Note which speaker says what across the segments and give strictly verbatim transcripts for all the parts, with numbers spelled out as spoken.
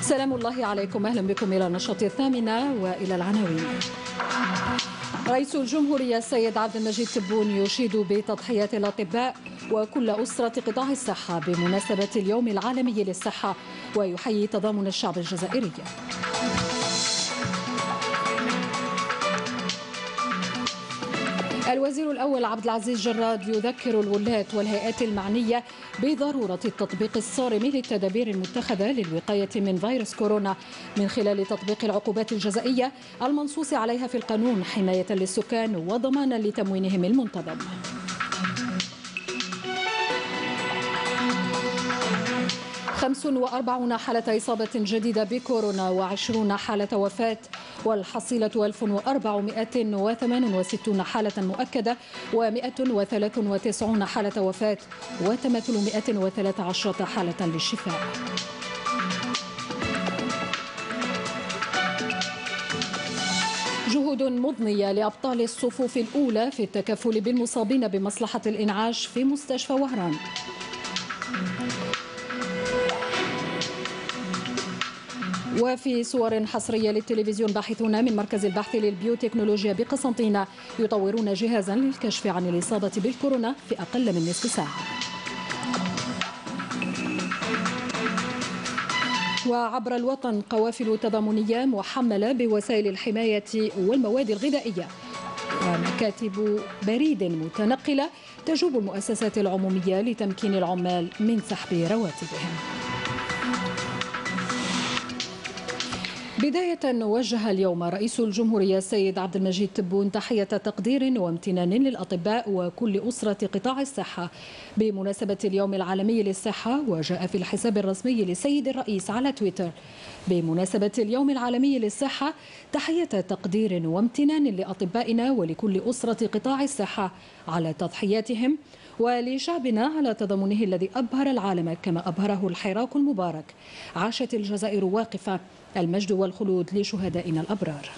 Speaker 1: سلام الله عليكم، أهلا بكم إلى النشاط الثامنة وإلى العناوين. رئيس الجمهورية السيد عبد المجيد تبون يشيد بتضحيات الأطباء وكل أسرة قطاع الصحة بمناسبة اليوم العالمي للصحة، ويحيي تضامن الشعب الجزائري. الوزير الأول عبد العزيز جراد يذكر الولاة والهيئات المعنية بضرورة التطبيق الصارم للتدابير المتخذة للوقاية من فيروس كورونا من خلال تطبيق العقوبات الجزائية المنصوص عليها في القانون حماية للسكان وضمانا لتموينهم المنتظم. خمس وأربعون حالة إصابة جديدة بكورونا وعشرون حالة وفاة، والحصيلة ألف وأربعمائة وثمانية وستين حالة مؤكدة ومائة وثلاثة وتسعين حالة وفاة وثلاثمائة وثلاث عشرة حالة للشفاء. جهود مضنية لأبطال الصفوف الأولى في التكفل بالمصابين بمصلحة الإنعاش في مستشفى وهران. وفي صور حصرية للتلفزيون، باحثون من مركز البحث للبيوتكنولوجيا بقسنطينة يطورون جهازا للكشف عن الإصابة بالكورونا في أقل من نصف ساعة. وعبر الوطن قوافل تضامنية محملة بوسائل الحماية والمواد الغذائية ومكاتب بريد متنقلة تجوب المؤسسات العمومية لتمكين العمال من سحب رواتبهم. بداية، وجه اليوم رئيس الجمهورية السيد عبد المجيد تبون تحية تقدير وامتنان للأطباء وكل أسرة قطاع الصحة بمناسبة اليوم العالمي للصحة، وجاء في الحساب الرسمي للسيد الرئيس على تويتر بمناسبة اليوم العالمي للصحة تحية تقدير وامتنان لأطبائنا ولكل أسرة قطاع الصحة على تضحياتهم، ولشعبنا على تضامنه الذي أبهر العالم كما أبهره الحراك المبارك. عاشت الجزائر واقفة، المجد والخلود لشهدائنا الأبرار.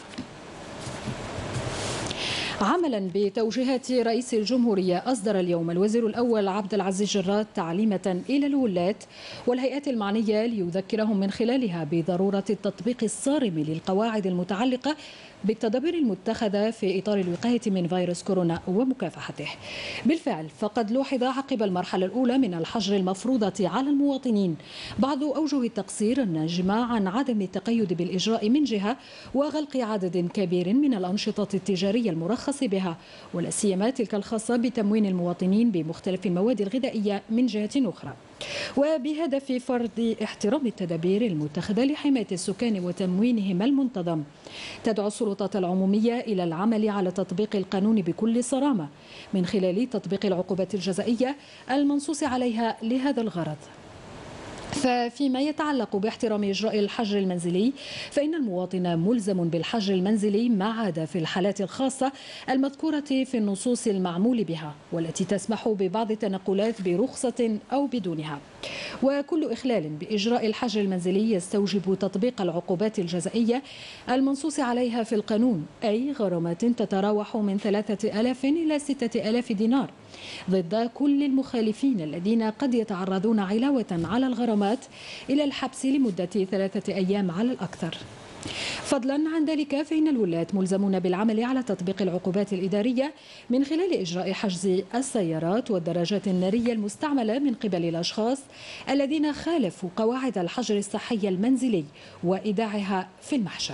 Speaker 1: عملا بتوجيهات رئيس الجمهورية، أصدر اليوم الوزير الأول عبد العزيز جراد تعليمة إلى الولاة والهيئات المعنية ليذكرهم من خلالها بضرورة التطبيق الصارم للقواعد المتعلقة بالتدابير المتخذة في إطار الوقاية من فيروس كورونا ومكافحته. بالفعل فقد لوحظ عقب المرحلة الأولى من الحجر المفروضة على المواطنين بعض أوجه التقصير الناجمة عن عدم التقيد بالإجراء من جهة، وغلق عدد كبير من الأنشطة التجارية المرخص بها، ولا سيما تلك الخاصة بتموين المواطنين بمختلف المواد الغذائية من جهة أخرى. وبهدف فرض احترام التدابير المتخذة لحماية السكان وتموينهم المنتظم، تدعو السلطات العمومية إلى العمل على تطبيق القانون بكل صرامة من خلال تطبيق العقوبات الجزائية المنصوص عليها لهذا الغرض. ففيما يتعلق باحترام إجراء الحجر المنزلي، فإن المواطن ملزم بالحجر المنزلي ما عدا في الحالات الخاصة المذكورة في النصوص المعمول بها والتي تسمح ببعض التنقلات برخصة أو بدونها. وكل إخلال بإجراء الحجر المنزلي يستوجب تطبيق العقوبات الجزائية المنصوص عليها في القانون، أي غرامات تتراوح من ثلاثة آلاف إلى ستة آلاف دينار ضد كل المخالفين الذين قد يتعرضون علاوة على الغرامات إلى الحبس لمدة ثلاثة أيام على الأكثر. فضلا عن ذلك، فإن الولاة ملزمون بالعمل على تطبيق العقوبات الإدارية من خلال إجراء حجز السيارات والدراجات النارية المستعملة من قبل الأشخاص الذين خالفوا قواعد الحجر الصحي المنزلي وإيداعها في المحشر.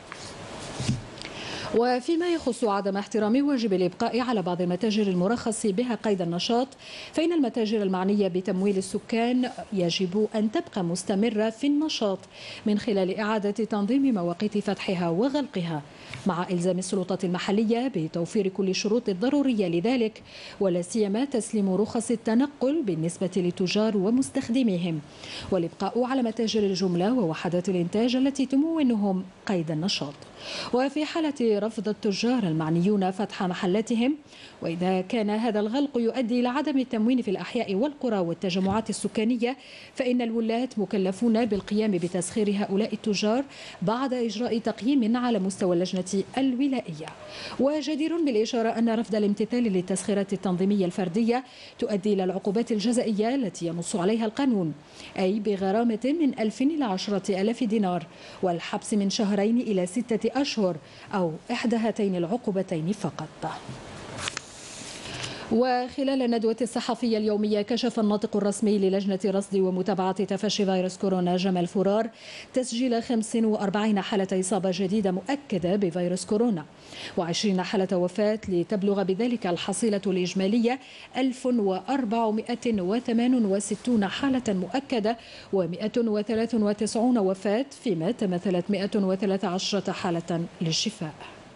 Speaker 1: وفيما يخص عدم احترام واجب الإبقاء على بعض المتاجر المرخص بها قيد النشاط، فإن المتاجر المعنية بتمويل السكان يجب أن تبقى مستمرة في النشاط من خلال إعادة تنظيم مواقيت فتحها وغلقها، مع إلزام السلطات المحلية بتوفير كل الشروط الضرورية لذلك، ولا سيما تسليم رخص التنقل بالنسبة للتجار ومستخدميهم، والإبقاء على متاجر الجملة ووحدات الإنتاج التي تمونهم قيد النشاط. وفي حالة رفض التجار المعنيون فتح محلاتهم، وإذا كان هذا الغلق يؤدي إلى عدم التموين في الأحياء والقرى والتجمعات السكانية، فإن الولاة مكلفون بالقيام بتسخير هؤلاء التجار بعد إجراء تقييم على مستوى اللجنة السلطة الولائية. وجدير بالإشارة أن رفض الامتثال للتسخيرات التنظيمية الفردية تؤدي إلى العقوبات الجزائية التي ينص عليها القانون، أي بغرامة من ألف إلى عشرة آلاف دينار والحبس من شهرين إلى ستة أشهر أو إحدى هاتين العقوبتين فقط. وخلال الندوة الصحفية اليومية كشف الناطق الرسمي للجنة رصد ومتابعة تفشي فيروس كورونا جمال فرار تسجيل خمس وأربعين حالة إصابة جديدة مؤكدة بفيروس كورونا وعشرين حالة وفاة، لتبلغ بذلك الحصيلة الإجمالية ألف وأربعمائة وثمانية وستين حالة مؤكدة ومائة وثلاثة وتسعين وفاة، فيما تمثلت مائة وثلاثة عشر حالة للشفاء.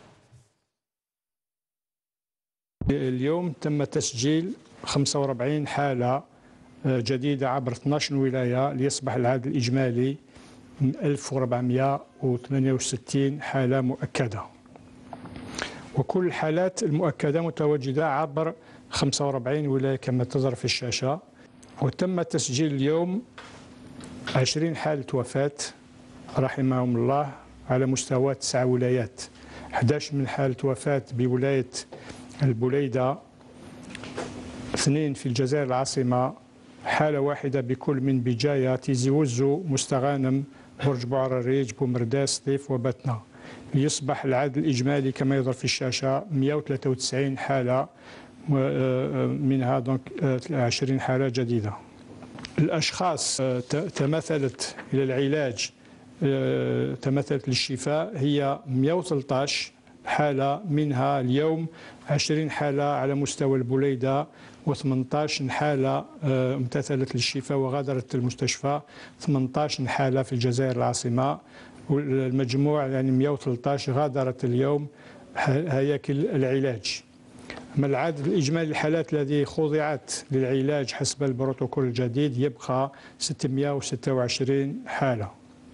Speaker 2: اليوم تم تسجيل خمسة وأربعين حالة جديدة عبر اثني عشر ولاية ليصبح العدد الإجمالي ألف وأربعمائة وثمانية وستين حالة مؤكدة، وكل الحالات المؤكدة متواجدة عبر خمسة وأربعين ولاية كما تظهر في الشاشة. وتم تسجيل اليوم عشرين حالة وفاة رحمهم الله على مستوى تسع ولايات، أحد عشر من حالة وفاة بولاية البليدة، اثنين في الجزائر العاصمة، حالة واحدة بكل من بجاية، تيزي وزو، مستغانم، برج بوعرريج، بومرداس، ضيف وبتنا، ليصبح العدد الإجمالي كما يظهر في الشاشة مائة وثلاثة وتسعين حالة، منها دونك عشرين حالة جديدة. الأشخاص تمثلت إلى العلاج تمثلت للشفاء هي مائة وثلاثة عشر حالة، منها اليوم عشرين حالة على مستوى البليدة وثمانية عشر حالة امتثلت للشفاء وغادرت المستشفى، ثمانية عشر حالة في الجزائر العاصمة، والمجموع يعني مائة وثلاثة عشر غادرت اليوم هياكل العلاج. أما العدد الإجمالي الحالات التي خضعت للعلاج حسب البروتوكول الجديد يبقى ستمائة وستة وعشرين حالة.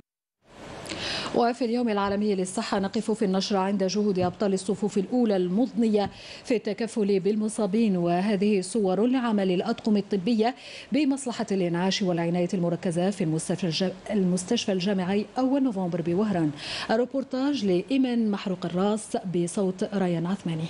Speaker 1: وفي اليوم العالمي للصحة نقف في النشرة عند جهود أبطال الصفوف الأولى المضنية في التكفل بالمصابين، وهذه صور لعمل الأطقم الطبية بمصلحة الإنعاش والعناية المركزة في المستشفى المستشفى الجامعي أول نوفمبر بوهران. الروبورتاج لإيمان محروق الراس بصوت ريان عثماني.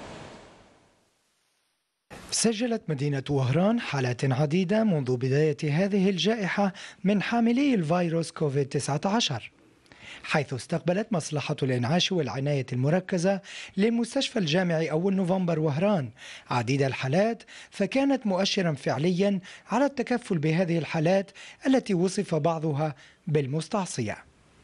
Speaker 3: سجلت مدينة وهران حالات عديدة منذ بداية هذه الجائحة من حاملي الفيروس كوفيد تسعة عشر، حيث استقبلت مصلحة الإنعاش والعناية المركزة للمستشفى الجامعي أول نوفمبر وهران عديد الحالات، فكانت مؤشرا فعليا على التكفل بهذه الحالات التي وصف بعضها بالمستعصية.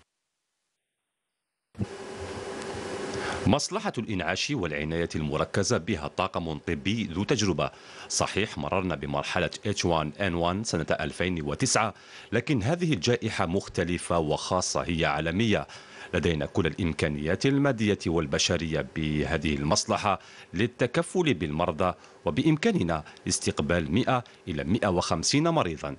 Speaker 4: مصلحة الإنعاش والعناية المركزة بها طاقم طبي ذو تجربة. صحيح مررنا بمرحلة إتش واحد إن واحد سنة ألفين وتسعة، لكن هذه الجائحة مختلفة وخاصة، هي عالمية. لدينا كل الإمكانيات المادية والبشرية بهذه المصلحة للتكفل بالمرضى، وبإمكاننا استقبال مئة إلى مئة وخمسين مريضا.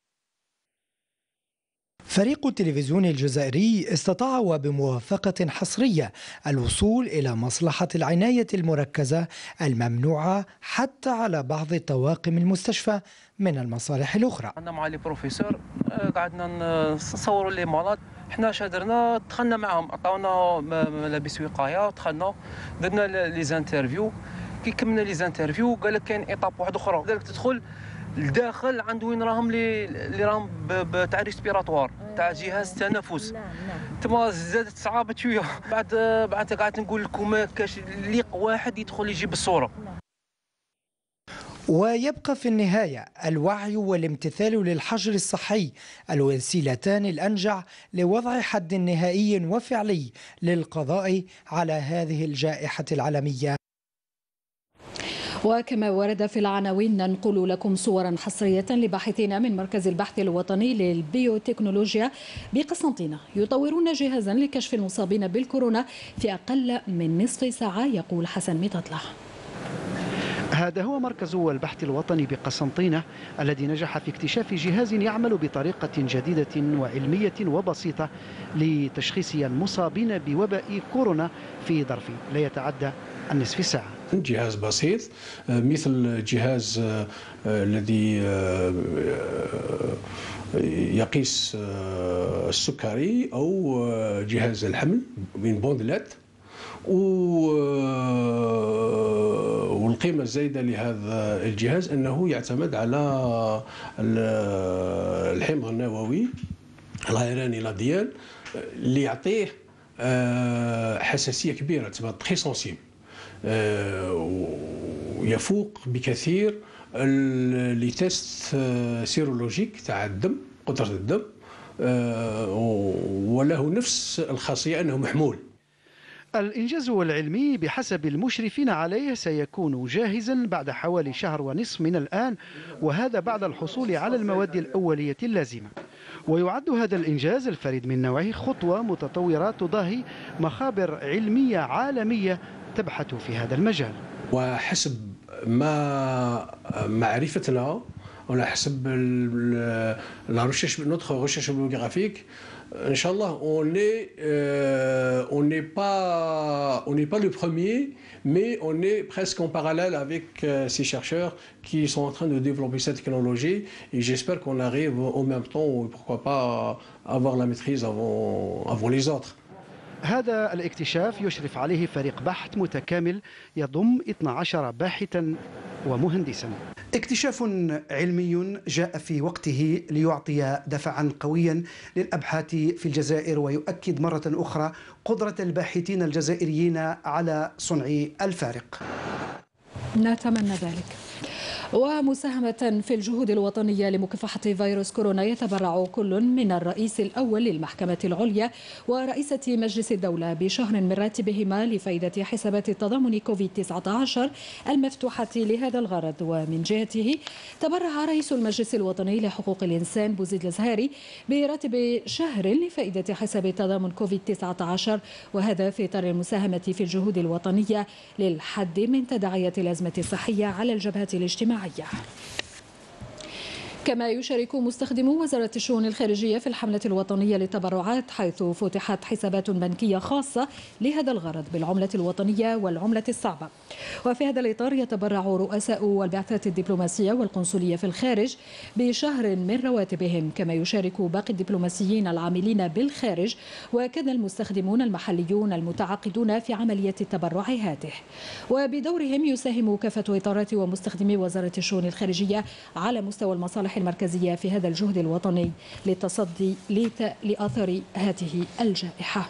Speaker 3: فريق التلفزيون الجزائري استطاع وبموافقة حصرية الوصول إلى مصلحة العناية المركزة الممنوعة حتى على بعض طواقم المستشفى من المصالح الأخرى.
Speaker 5: أنا مع لي بروفيسور قعدنا نصوروا لي مرض، احنا شادرنا دخلنا معهم، عطاونا ملابس وقاية، دخلنا درنا لي زانترفيو. كي كملنا لي زانترفيو قال لك كاين ايطاب واحده اخرى، قال لك تدخل الداخل عند وين راهم لي اللي راهم تاع ريسبيراتوار تاع جهاز التنفس. تما زادت صعابه شويه. بعد بعد قعدت نقول لكم ما كاش ليق واحد يدخل يجيب الصوره.
Speaker 3: ويبقى في النهاية الوعي والامتثال للحجر الصحي الوسيلتان الأنجع لوضع حد نهائي وفعلي للقضاء على هذه الجائحة العالمية.
Speaker 1: وكما ورد في العناوين ننقل لكم صورا حصرية لباحثين من مركز البحث الوطني للبيوتكنولوجيا بقسنطينة يطورون جهازا لكشف المصابين بالكورونا في أقل من نصف ساعة، يقول حسن ميططلة.
Speaker 6: هذا هو مركز البحث الوطني بقسنطينة الذي نجح في اكتشاف جهاز يعمل بطريقة جديدة وعلمية وبسيطة لتشخيص المصابين بوباء كورونا في ظرف لا يتعدى النصف ساعة.
Speaker 7: جهاز بسيط مثل الجهاز الذي يقيس السكري أو جهاز الحمل من بوندلات، والقيمة الزايدة لهذا الجهاز أنه يعتمد على الحمض النووي الهيراني لاديال اللي يعطيه حساسية كبيرة، تبقى تري سونسيبل، ويفوق بكثير لي تيست سيرولوجيك تاع الدم، قطرة الدم، وله نفس الخاصية أنه محمول.
Speaker 6: الإنجاز العلمي بحسب المشرفين عليه سيكون جاهزا بعد حوالي شهر ونصف من الآن، وهذا بعد الحصول على المواد الأولية اللازمة. ويعد هذا الإنجاز الفريد من نوعه خطوة متطورة تضاهي مخابر علمية عالمية تبحث في هذا المجال.
Speaker 7: وحسب ما معرفتنا ولا حسب لا ريشيرش نوتر ريشيرش بيوغرافيك ان شاء الله on est euh, on n'est pas on n'est pas le premier, mais on est presque en parallèle avec euh, ces chercheurs qui sont en train de développer cette technologie, et j'espère qu'on arrive en même temps, ou pourquoi pas avoir la maîtrise avant avant les autres.
Speaker 6: هذا الاكتشاف يشرف عليه فريق بحث متكامل يضم اثني عشر باحثا ومهندسا.
Speaker 8: اكتشاف علمي جاء في وقته ليعطي دفعا قويا للأبحاث في الجزائر، ويؤكد مرة أخرى قدرة الباحثين الجزائريين على صنع الفارق.
Speaker 1: نتمنى ذلك. ومساهمة في الجهود الوطنية لمكافحة فيروس كورونا يتبرع كل من الرئيس الأول للمحكمة العليا ورئيسة مجلس الدولة بشهر من راتبهما لفائدة حسابات التضامن كوفيد تسعة عشر المفتوحة لهذا الغرض. ومن جهته تبرع رئيس المجلس الوطني لحقوق الإنسان بوزيد الزهاري براتب شهر لفائدة حساب التضامن كوفيد تسعة عشر، وهذا في إطار المساهمة في الجهود الوطنية للحد من تداعيات الأزمة الصحية على الجبهة الاجتماعية. كما يشارك مستخدمو وزارة الشؤون الخارجية في الحملة الوطنية للتبرعات، حيث فتحت حسابات بنكية خاصة لهذا الغرض بالعملة الوطنية والعملة الصعبة. وفي هذا الإطار يتبرع رؤساء والبعثات الدبلوماسية والقنصلية في الخارج بشهر من رواتبهم، كما يشارك باقي الدبلوماسيين العاملين بالخارج، وكذا المستخدمون المحليون المتعاقدون في عملية التبرع هاته. وبدورهم يساهم كافة إطارات ومستخدمي وزارة الشؤون الخارجية على مستوى المصالح المركزية في هذا الجهد الوطني للتصدي لآثار هذه الجائحة.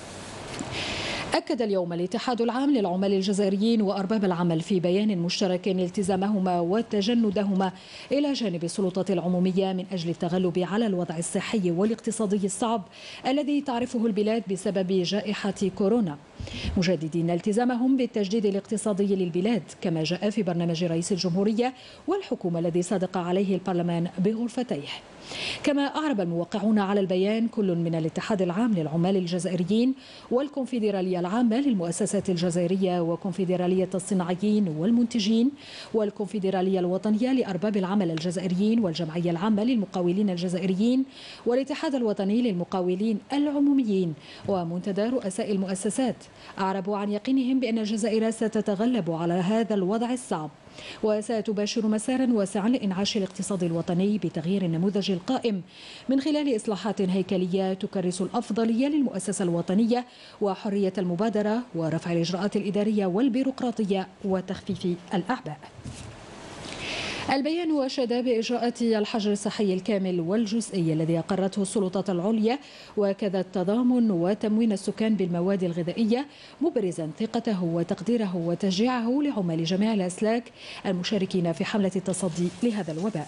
Speaker 1: أكد اليوم الاتحاد العام للعمال الجزائريين وأرباب العمل في بيان مشترك التزامهما وتجندهما إلى جانب السلطات العمومية من أجل التغلب على الوضع الصحي والاقتصادي الصعب الذي تعرفه البلاد بسبب جائحة كورونا، مجددين التزامهم بالتجديد الاقتصادي للبلاد كما جاء في برنامج رئيس الجمهورية والحكومة الذي صادق عليه البرلمان بغرفتيه. كما أعرب الموقعون على البيان كل من الاتحاد العام للعمال الجزائريين والكونفدرالية العامة للمؤسسات الجزائرية وكونفدرالية الصناعيين والمنتجين والكونفدرالية الوطنية لأرباب العمل الجزائريين والجمعية العامة للمقاولين الجزائريين والاتحاد الوطني للمقاولين العموميين ومنتدى رؤساء المؤسسات، أعربوا عن يقينهم بأن الجزائر ستتغلب على هذا الوضع الصعب وستباشر مسارا واسعا لإنعاش الاقتصاد الوطني بتغيير النموذج القائم من خلال إصلاحات هيكلية تكرس الأفضلية للمؤسسة الوطنية وحرية المبادرة ورفع الإجراءات الإدارية والبيروقراطية وتخفيف الأعباء. البيان أشاد بإجراءات الحجر الصحي الكامل والجزئي الذي أقرته السلطات العليا وكذا التضامن وتموين السكان بالمواد الغذائية، مبرزا ثقته وتقديره وتشجيعه لعمال جميع الأسلاك المشاركين في حملة التصدي لهذا الوباء.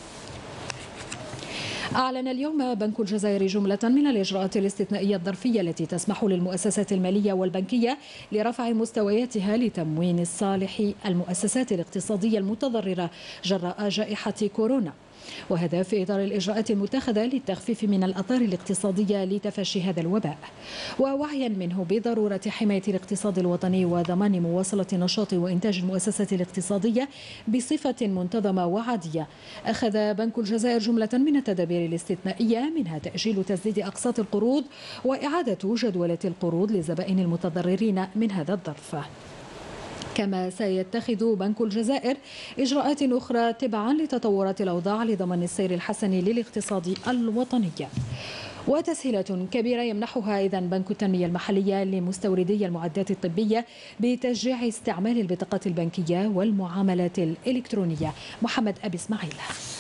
Speaker 1: أعلن اليوم بنك الجزائر جملة من الإجراءات الاستثنائية الظرفية التي تسمح للمؤسسات المالية والبنكية لرفع مستوياتها لتموين الصالح المؤسسات الاقتصادية المتضررة جراء جائحة كورونا، وهذا في إطار الإجراءات المتخذة للتخفيف من الآثار الاقتصادية لتفشي هذا الوباء، ووعيا منه بضرورة حماية الاقتصاد الوطني وضمان مواصلة نشاط وإنتاج المؤسسات الاقتصادية بصفة منتظمة وعادية. أخذ بنك الجزائر جملة من التدابير الاستثنائية، منها تأجيل تسديد أقساط القروض وإعادة جدولة القروض للزبائن المتضررين من هذا الظرف. كما سيتخذ بنك الجزائر إجراءات أخرى تبعا لتطورات الأوضاع لضمان السير الحسن للاقتصاد الوطني. وتسهيلات كبيرة يمنحها إذن بنك التنمية المحلية لمستوردي المعدات الطبية بتشجيع استعمال البطاقات البنكية والمعاملات الإلكترونية. محمد أبي إسماعيل.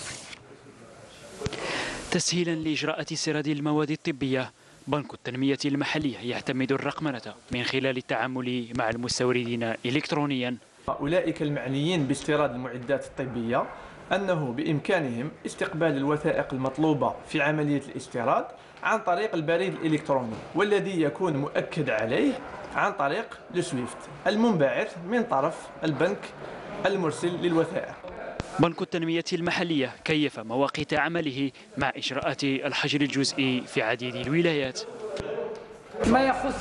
Speaker 9: تسهيلا لإجراءات استيراد المواد الطبية، بنك التنمية المحلية يعتمد الرقمنة من خلال التعامل مع المستوردين إلكترونيا.
Speaker 10: أولئك المعنيين باستيراد المعدات الطبية أنه بإمكانهم استقبال الوثائق المطلوبة في عملية الاستيراد عن طريق البريد الإلكتروني، والذي يكون مؤكد عليه عن طريق السويفت المنبعث من طرف البنك المرسل للوثائق.
Speaker 9: بنك التنمية المحلية كيف مواقيت عمله مع إجراءات الحجر الجزئي في عديد الولايات.
Speaker 11: ما يخص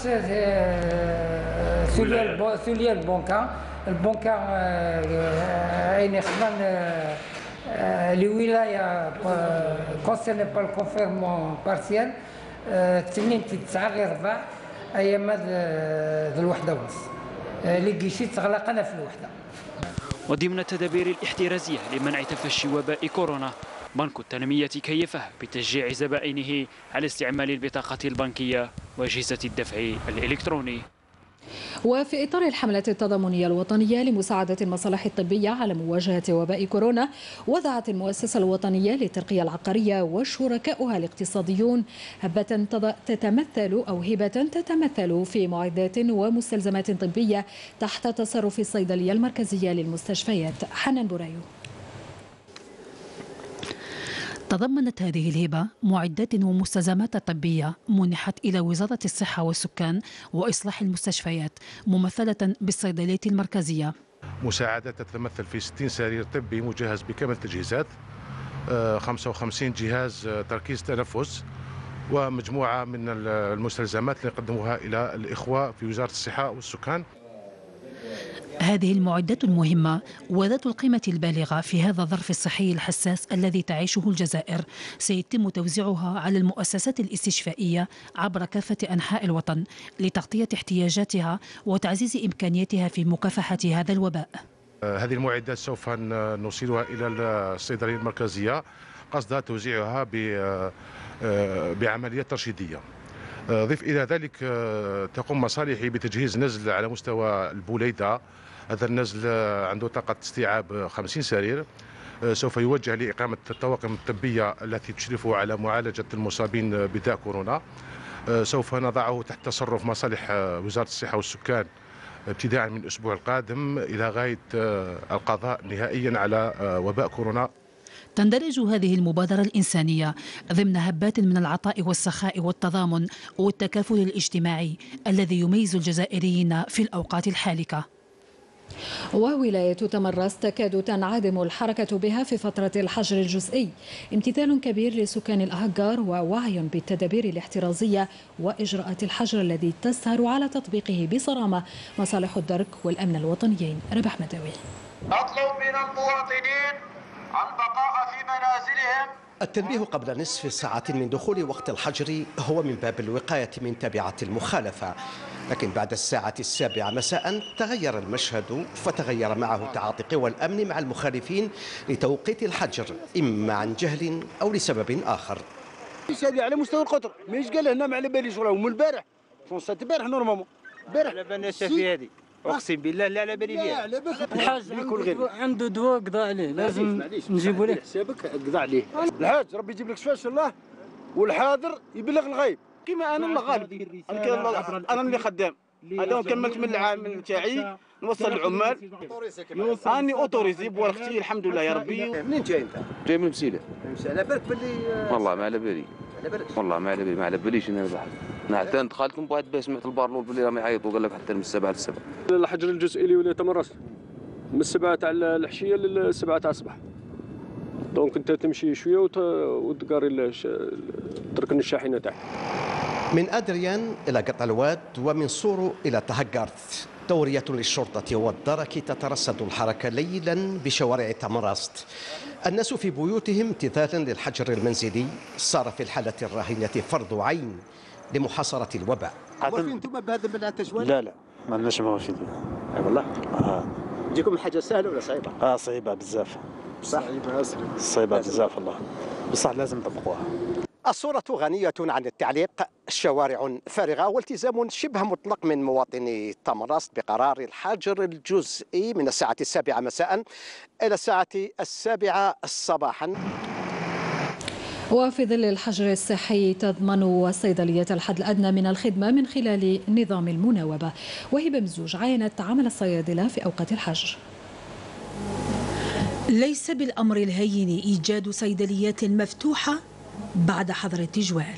Speaker 11: سوليا البنكة البنكة يعني خدمنا لولاية كونسيرني با الكونفيرمون بارسيال تنين تسعة غير ربع أيام ذو الوحدة ونص اللي كيشي تغلقنا في الوحدة.
Speaker 9: وضمن التدابير الاحترازية لمنع تفشي وباء كورونا، بنك التنمية كيفه بتشجيع زبائنه على استعمال البطاقة البنكية وأجهزة الدفع الإلكتروني.
Speaker 1: وفي إطار الحملة التضامنية الوطنية لمساعدة المصالح الطبية على مواجهة وباء كورونا، وضعت المؤسسة الوطنية للترقية العقارية وشركاؤها الاقتصاديون هبة تتمثل أو هبة تتمثل في معدات ومستلزمات طبية تحت تصرف الصيدلية المركزية للمستشفيات. حنان بورايو.
Speaker 12: تضمنت هذه الهبة معدات ومستلزمات طبية منحت إلى وزارة الصحة والسكان وإصلاح المستشفيات ممثلة بالصيدلية المركزية.
Speaker 13: مساعدات تتمثل في ستين سرير طبي مجهز بكامل التجهيزات، خمسة وخمسين جهاز تركيز تنفس، ومجموعة من المستلزمات اللي نقدموها إلى الإخوة في وزارة الصحة والسكان.
Speaker 12: هذه المعدات المهمة وذات القيمة البالغة في هذا الظرف الصحي الحساس الذي تعيشه الجزائر سيتم توزيعها على المؤسسات الاستشفائية عبر كافة أنحاء الوطن لتغطية احتياجاتها وتعزيز إمكانياتها في مكافحة هذا الوباء.
Speaker 13: هذه المعدات سوف نوصلها إلى الصيدلية المركزية قصد توزيعها بعملية ترشيدية. ضيف إلى ذلك تقوم مصالحي بتجهيز نزل على مستوى البوليدة. هذا النزل عنده طاقة استيعاب خمسين سرير، سوف يوجه لإقامة الطواقم الطبية التي تشرف على معالجة المصابين بداء كورونا. سوف نضعه تحت تصرف مصالح وزارة الصحة والسكان ابتداء من الأسبوع القادم إلى غاية القضاء نهائيا على وباء كورونا.
Speaker 12: تندرج هذه المبادرة الإنسانية ضمن هبات من العطاء والسخاء والتضامن والتكافل الاجتماعي الذي يميز الجزائريين في الأوقات الحالكة.
Speaker 1: وولاية تمرس تكاد تنعدم الحركة بها في فترة الحجر الجزئي، امتثال كبير لسكان الأهجار ووعي بالتدابير الاحترازية وإجراءات الحجر الذي تسهر على تطبيقه بصرامة مصالح الدرك والأمن الوطنيين. ربح مداوي.
Speaker 14: أطلب من المواطنين البقاء في منازلهم.
Speaker 15: التنبيه قبل نصف ساعة من دخول وقت الحجر هو من باب الوقاية من تبعة المخالفة، لكن بعد الساعة السابعة مساء تغير المشهد، فتغير معه تعاطي قوى الأمن مع المخالفين لتوقيت الحجر إما عن جهل أو لسبب آخر.
Speaker 16: هذه على مستوى القطر، ماهيش قال هنا ما على باليش راهو من البارح، فونسات البارح نورمالمون، البارح
Speaker 17: على بالنا في هذه، اقسم بالله لا على بالي فيها.
Speaker 16: الحاج عنده دواء قضى عليه، لازم نجيبوا له حسابك قضى عليه. الحاج ربي يجيب لك شفاء ان شاء الله، والحاضر يبلغ الغايب. كيما انا الله غالب، انا انا اللي خدام، هذا كملت من العامل تاعي نوصل العمال، راني اوتوريزي بورقتي الحمد لله يا ربي.
Speaker 17: منين جاي انت؟ جاي من مسيله. على بالك باللي والله ما على بالي، والله ما على بالي، ما على باليش انا بحال. انا حتى دخلت من بعد باش سمعت البارلول باللي راهم يعيطوا، قال لك حتى من السبعه للسبعه.
Speaker 18: الحجر الجزئي لولاية تمرس من السبعه تاع العشيه للسبعه تاع الصباح. دونك انت تمشي شويه وتقاري تركن الشاحنه تاعك.
Speaker 15: من أدريان إلى قطع الواد ومن صورو إلى تهجرت، دورية للشرطة والدرك تترصد الحركة ليلا بشوارع تمراست. الناس في بيوتهم امتثالا للحجر المنزلي صار في الحالة الراهنة فرض عين لمحاصرة الوباء.
Speaker 16: واقفين انتم بهذا بالعتشوان؟
Speaker 17: لا لا ما عندناش مواشي.
Speaker 16: اي والله؟ اه تجيكم الحاجة سهلة ولا صعيبة؟
Speaker 17: اه صعيبة بزاف.
Speaker 16: صعيبة أصلا.
Speaker 17: صعيبة بزاف والله، بصح لازم نطبقوها.
Speaker 15: الصورة غنية عن التعليق، شوارع فارغة والتزام شبه مطلق من مواطني تمرست بقرار الحجر الجزئي من الساعة السابعة مساء إلى الساعة السابعة صباحا.
Speaker 1: وفي ظل الحجر الصحي تضمن صيدليات الحد الأدنى من الخدمة من خلال نظام المناوبة. وهبة مزوج عاينت عمل الصيادلة في أوقات الحجر.
Speaker 12: ليس بالأمر الهين إيجاد صيدليات مفتوحة بعد حظر التجوال،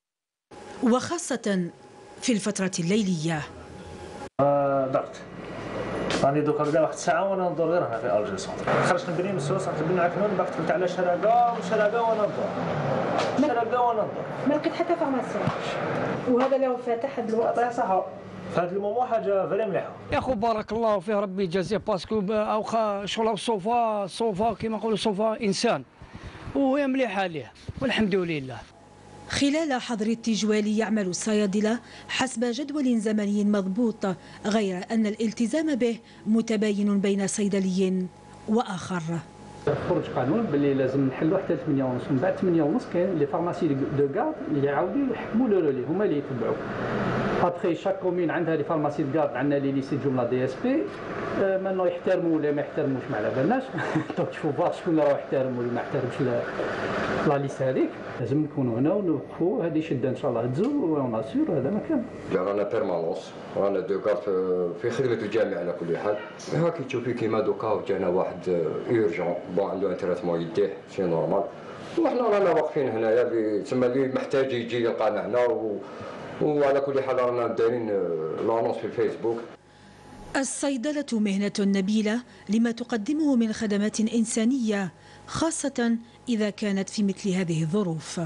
Speaker 12: وخاصة في الفترة الليلية.
Speaker 19: ضغط راني دوكا بدا واحد الساعه وانا ندور غير هنا في الجي سونتر. خرجت نبني من السوس رحت نبني عكنون باك دخلت على شراقه وشراقه وانا ندور شراقه وانا ندور
Speaker 20: ما لقيت حتى فارماسي. وهذا اللي هو فاتح هذا الوقت
Speaker 19: يعطيه الصحه في هذا المومون حاجه فري مليحه.
Speaker 21: يا خو بارك الله فيه ربي يجازيه باسكو واخا شغل الصوفا الصوفا كيما نقولوا صوفا انسان وهي مليحه ليه والحمد لله.
Speaker 12: خلال حظر التجوال يعمل الصيادلة حسب جدول زمني مضبوط، غير أن الالتزام به متباين بين صيدلي وآخر.
Speaker 22: خرج قانون باللي لازم نحلوا حتى ثمانية ونص، من بعد ثمانية ونص كاين لي فارماسي دو كارد اللي يعاودوا يحكموا لو رولي هما اللي يتبعوا. ابخي شاك كومين عندها لي فارماسي دو كارد، عندنا لي ليسي جمله دي اس بي، مانو يحترموا ولا ما يحترموش ما على بالناش. دونك شوفوا شكون راه يحترم ولا ما يحترمش لا ليست هذيك. لازم نكونوا هنا ونوقفوا هذه شده ان شاء الله تزول وناسيور هذا مكان.
Speaker 23: رانا بيرمانونس، رانا دو كارت في خدمه الجامعه على كل حال. ها كي تشوفي كيما دوكا جانا واحد اورجون بون عنده ان تريتمون يديه سي نورمال، وحنا رانا واقفين هنايا تسمى اللي محتاج يجي يلقانا هنا و... وعلى كل حال رانا دايرين لانونس في الفيسبوك.
Speaker 12: الصيدلة مهنة نبيلة لما تقدمه من خدمات إنسانية، خاصة إذا كانت في مثل هذه الظروف.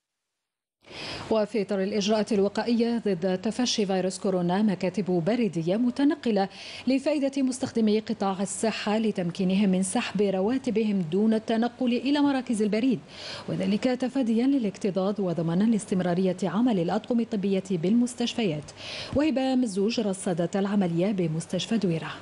Speaker 1: وفي إطار الإجراءات الوقائية ضد تفشي فيروس كورونا، مكاتب بريدية متنقلة لفائدة مستخدمي قطاع الصحة لتمكينهم من سحب رواتبهم دون التنقل إلى مراكز البريد، وذلك تفاديا للاكتظاظ وضمانا لاستمرارية عمل الأطقم الطبية بالمستشفيات. وهبة مزوج رصدت العملية بمستشفى دويرة.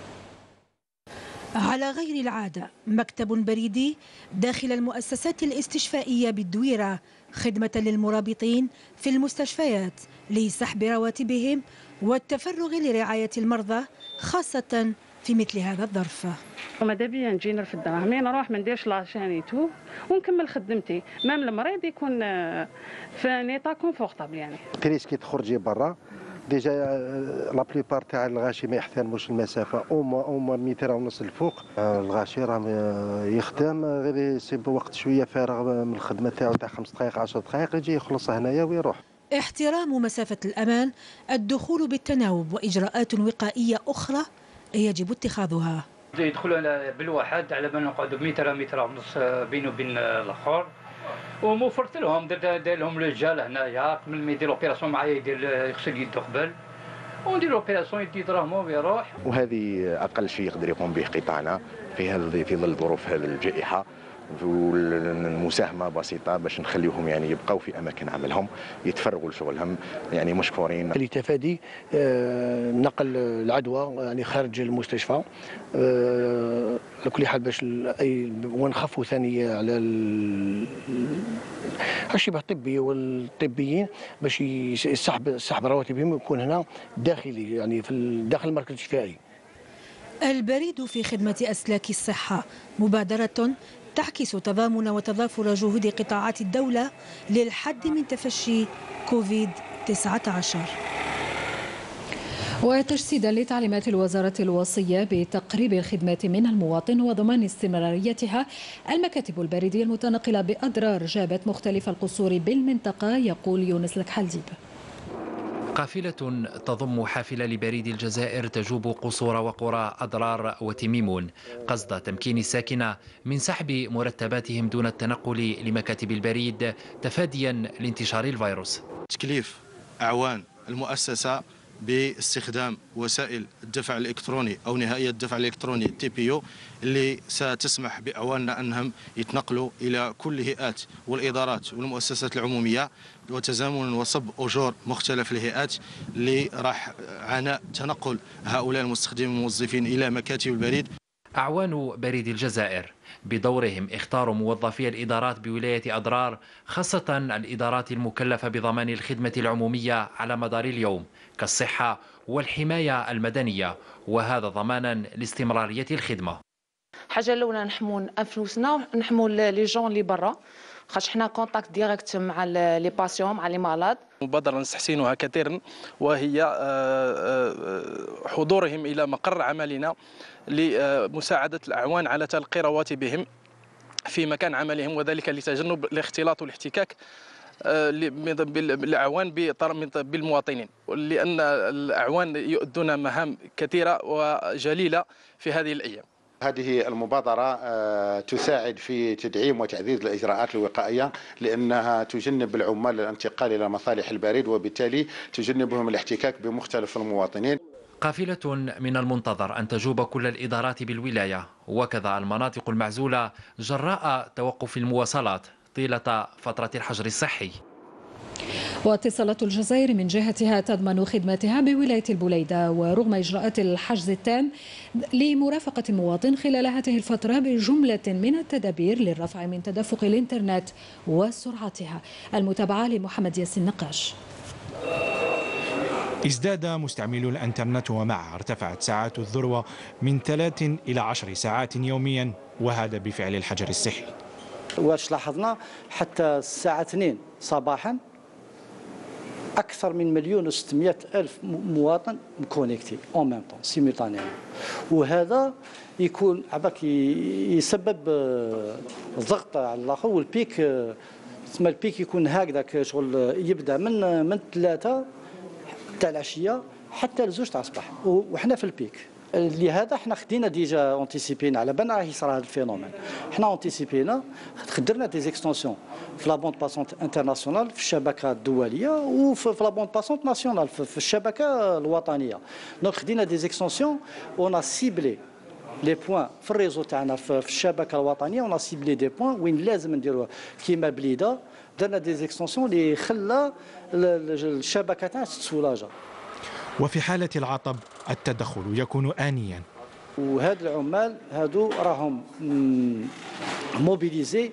Speaker 12: على غير العادة، مكتب بريدي داخل المؤسسات الاستشفائية بالدويرة خدمة للمرابطين في المستشفيات لسحب رواتبهم والتفرغ لرعاية المرضى، خاصة في مثل هذا الظرف.
Speaker 24: ماذا بيا نجي نرفد دراهمي، نروح ما نديرش لاشانيتو ونكمل خدمتي، مام المريض يكون في نيطا كونفورطابل. يعني
Speaker 25: كريس كي تخرجي برا ديجا لا بليبار تاع الغاشي ما يحترموش المسافه اوما اوما متر ونص الفوق. الغاشي راه يخدم غير يسيب وقت شويه فارغ من الخدمه تاعو تاع خمس دقائق عشر دقائق يجي يخلص هنايا ويروح.
Speaker 12: احترام مسافه الامان، الدخول بالتناوب واجراءات وقائيه اخرى يجب اتخاذها.
Speaker 21: يدخلوا بالواحد على بال نقعدوا متر متر ونص بينه وبين الاخر، وموفرت لهم دار لهم رجال هنايا قبل ما يدير اوبيراسيون معايا يدير يغسل يده قبل وندير اوبيراسيون يدي دراهمو ويروح.
Speaker 26: وهذه اقل شيء يقدر يقوم به قطاعنا في هذه في ظل ظروف هذه الجائحه، والمساهمه بسيطه باش نخليهم يعني يبقوا في اماكن عملهم يتفرغوا لشغلهم، يعني مشكورين.
Speaker 21: لتفادي نقل العدوى يعني خارج المستشفى على كل حال، باش اي ونخفوا ثانيه على الشبه الطبي والطبيين باش يسحب سحب رواتبهم يكون هنا داخلي يعني في داخل المركز الشفائي.
Speaker 12: البريد في خدمة أسلاك الصحة مبادرة تعكس تضامن وتضافر جهود قطاعات الدولة للحد من تفشي كوفيد تسعة عشر.
Speaker 1: وتجسيدا لتعليمات الوزارة الوصية بتقريب الخدمات من المواطن وضمان استمراريتها، المكاتب البريدية المتنقلة بأضرار جابت مختلف القصور بالمنطقة. يقول يونس الكحلديب.
Speaker 27: قافلة تضم حافلة لبريد الجزائر تجوب قصور وقرى أضرار وتميمون قصد تمكين الساكنة من سحب مرتباتهم دون التنقل لمكاتب البريد تفاديا لانتشار الفيروس.
Speaker 28: تكليف أعوان المؤسسة باستخدام وسائل الدفع الإلكتروني أو نهائية الدفع الإلكتروني تي بي يو اللي ستسمح بأعواننا أنهم يتنقلوا إلى كل هيئات والإدارات والمؤسسات العمومية، وتزامن وصب أجور مختلف الهيئات اللي راح عناء تنقل هؤلاء المستخدمين الموظفين إلى مكاتب البريد.
Speaker 27: أعوان بريد الجزائر بدورهم اختاروا موظفي الإدارات بولاية أضرار، خاصة الإدارات المكلفة بضمان الخدمة العمومية على مدار اليوم كالصحة والحماية المدنية، وهذا ضمانا لاستمرارية الخدمة.
Speaker 2: حاجة الأولى نحموا أنفسنا، نحموا لي جون اللي برا، خاطر حنا كونتاكت ديريكت مع لي باسيون مع لي مالاد.
Speaker 3: مبادرة نستحسنها كثيرا وهي حضورهم إلى مقر عملنا لمساعدة الأعوان على تلقي رواتبهم في مكان عملهم، وذلك لتجنب الاختلاط والاحتكاك الأعوان بالمواطنين، لأن الأعوان يؤدون مهام كثيرة وجليلة في هذه الأيام.
Speaker 4: هذه المبادرة تساعد في تدعيم وتعزيز الإجراءات الوقائية، لأنها تجنب العمال الانتقال إلى مصالح البريد، وبالتالي تجنبهم الاحتكاك بمختلف المواطنين.
Speaker 27: قافلة من المنتظر أن تجوب كل الإدارات بالولاية وكذا المناطق المعزولة جراء توقف المواصلات طيلة فترة الحجر الصحي.
Speaker 1: واتصالات الجزائر من جهتها تضمن خدمتها بولاية البوليدة، ورغم إجراءات الحجز التام لمرافقة المواطن خلال هذه الفترة بجملة من التدابير للرفع من تدفق الإنترنت وسرعتها. المتابعة لمحمد ياسين نقاش.
Speaker 5: ازداد مستعملو الانترنت، ومعها ارتفعت ساعات الذروة من ثلاث إلى عشر ساعات يوميا، وهذا بفعل الحجر الصحي.
Speaker 22: واش لاحظنا حتى الساعة اثنين صباحا أكثر من مليون وستمائة ألف مواطن مكونيكتي اون ميم طون سيمولتانيمون، وهذا يكون عباك يسبب ضغط على الاخر، والبيك تسمى البيك يكون هكذاك شغل يبدا من من ثلاثة تاع العشيه حتى لزوج تاع الصباح، وحنا في البيك. لهذا حنا خدينا ديجا اونتيسيبينا على بالنا راه يصرى هذا الفينومين، حنا اونتيسيبينا درنا دي زيكستونسيون في لا بوند باسونت انترناسيونال في الشبكه الدوليه وفي لا بوند باسونت ناسيونال في الشبكه الوطنيه. دونك خدينا دي زيكستونسيون اون سيبلي لي بوين في الريزو تاعنا في الشبكه الوطنيه، اون سيبلي دي بوين وين لازم نديروها كيما بليده، درنا دي زيكستونسيون اللي خلى الشبكه تاعنا تسولاجا.
Speaker 5: وفي حالة العطب التدخل يكون آنيا،
Speaker 22: وهاد العمال هادو راهم موبيليزي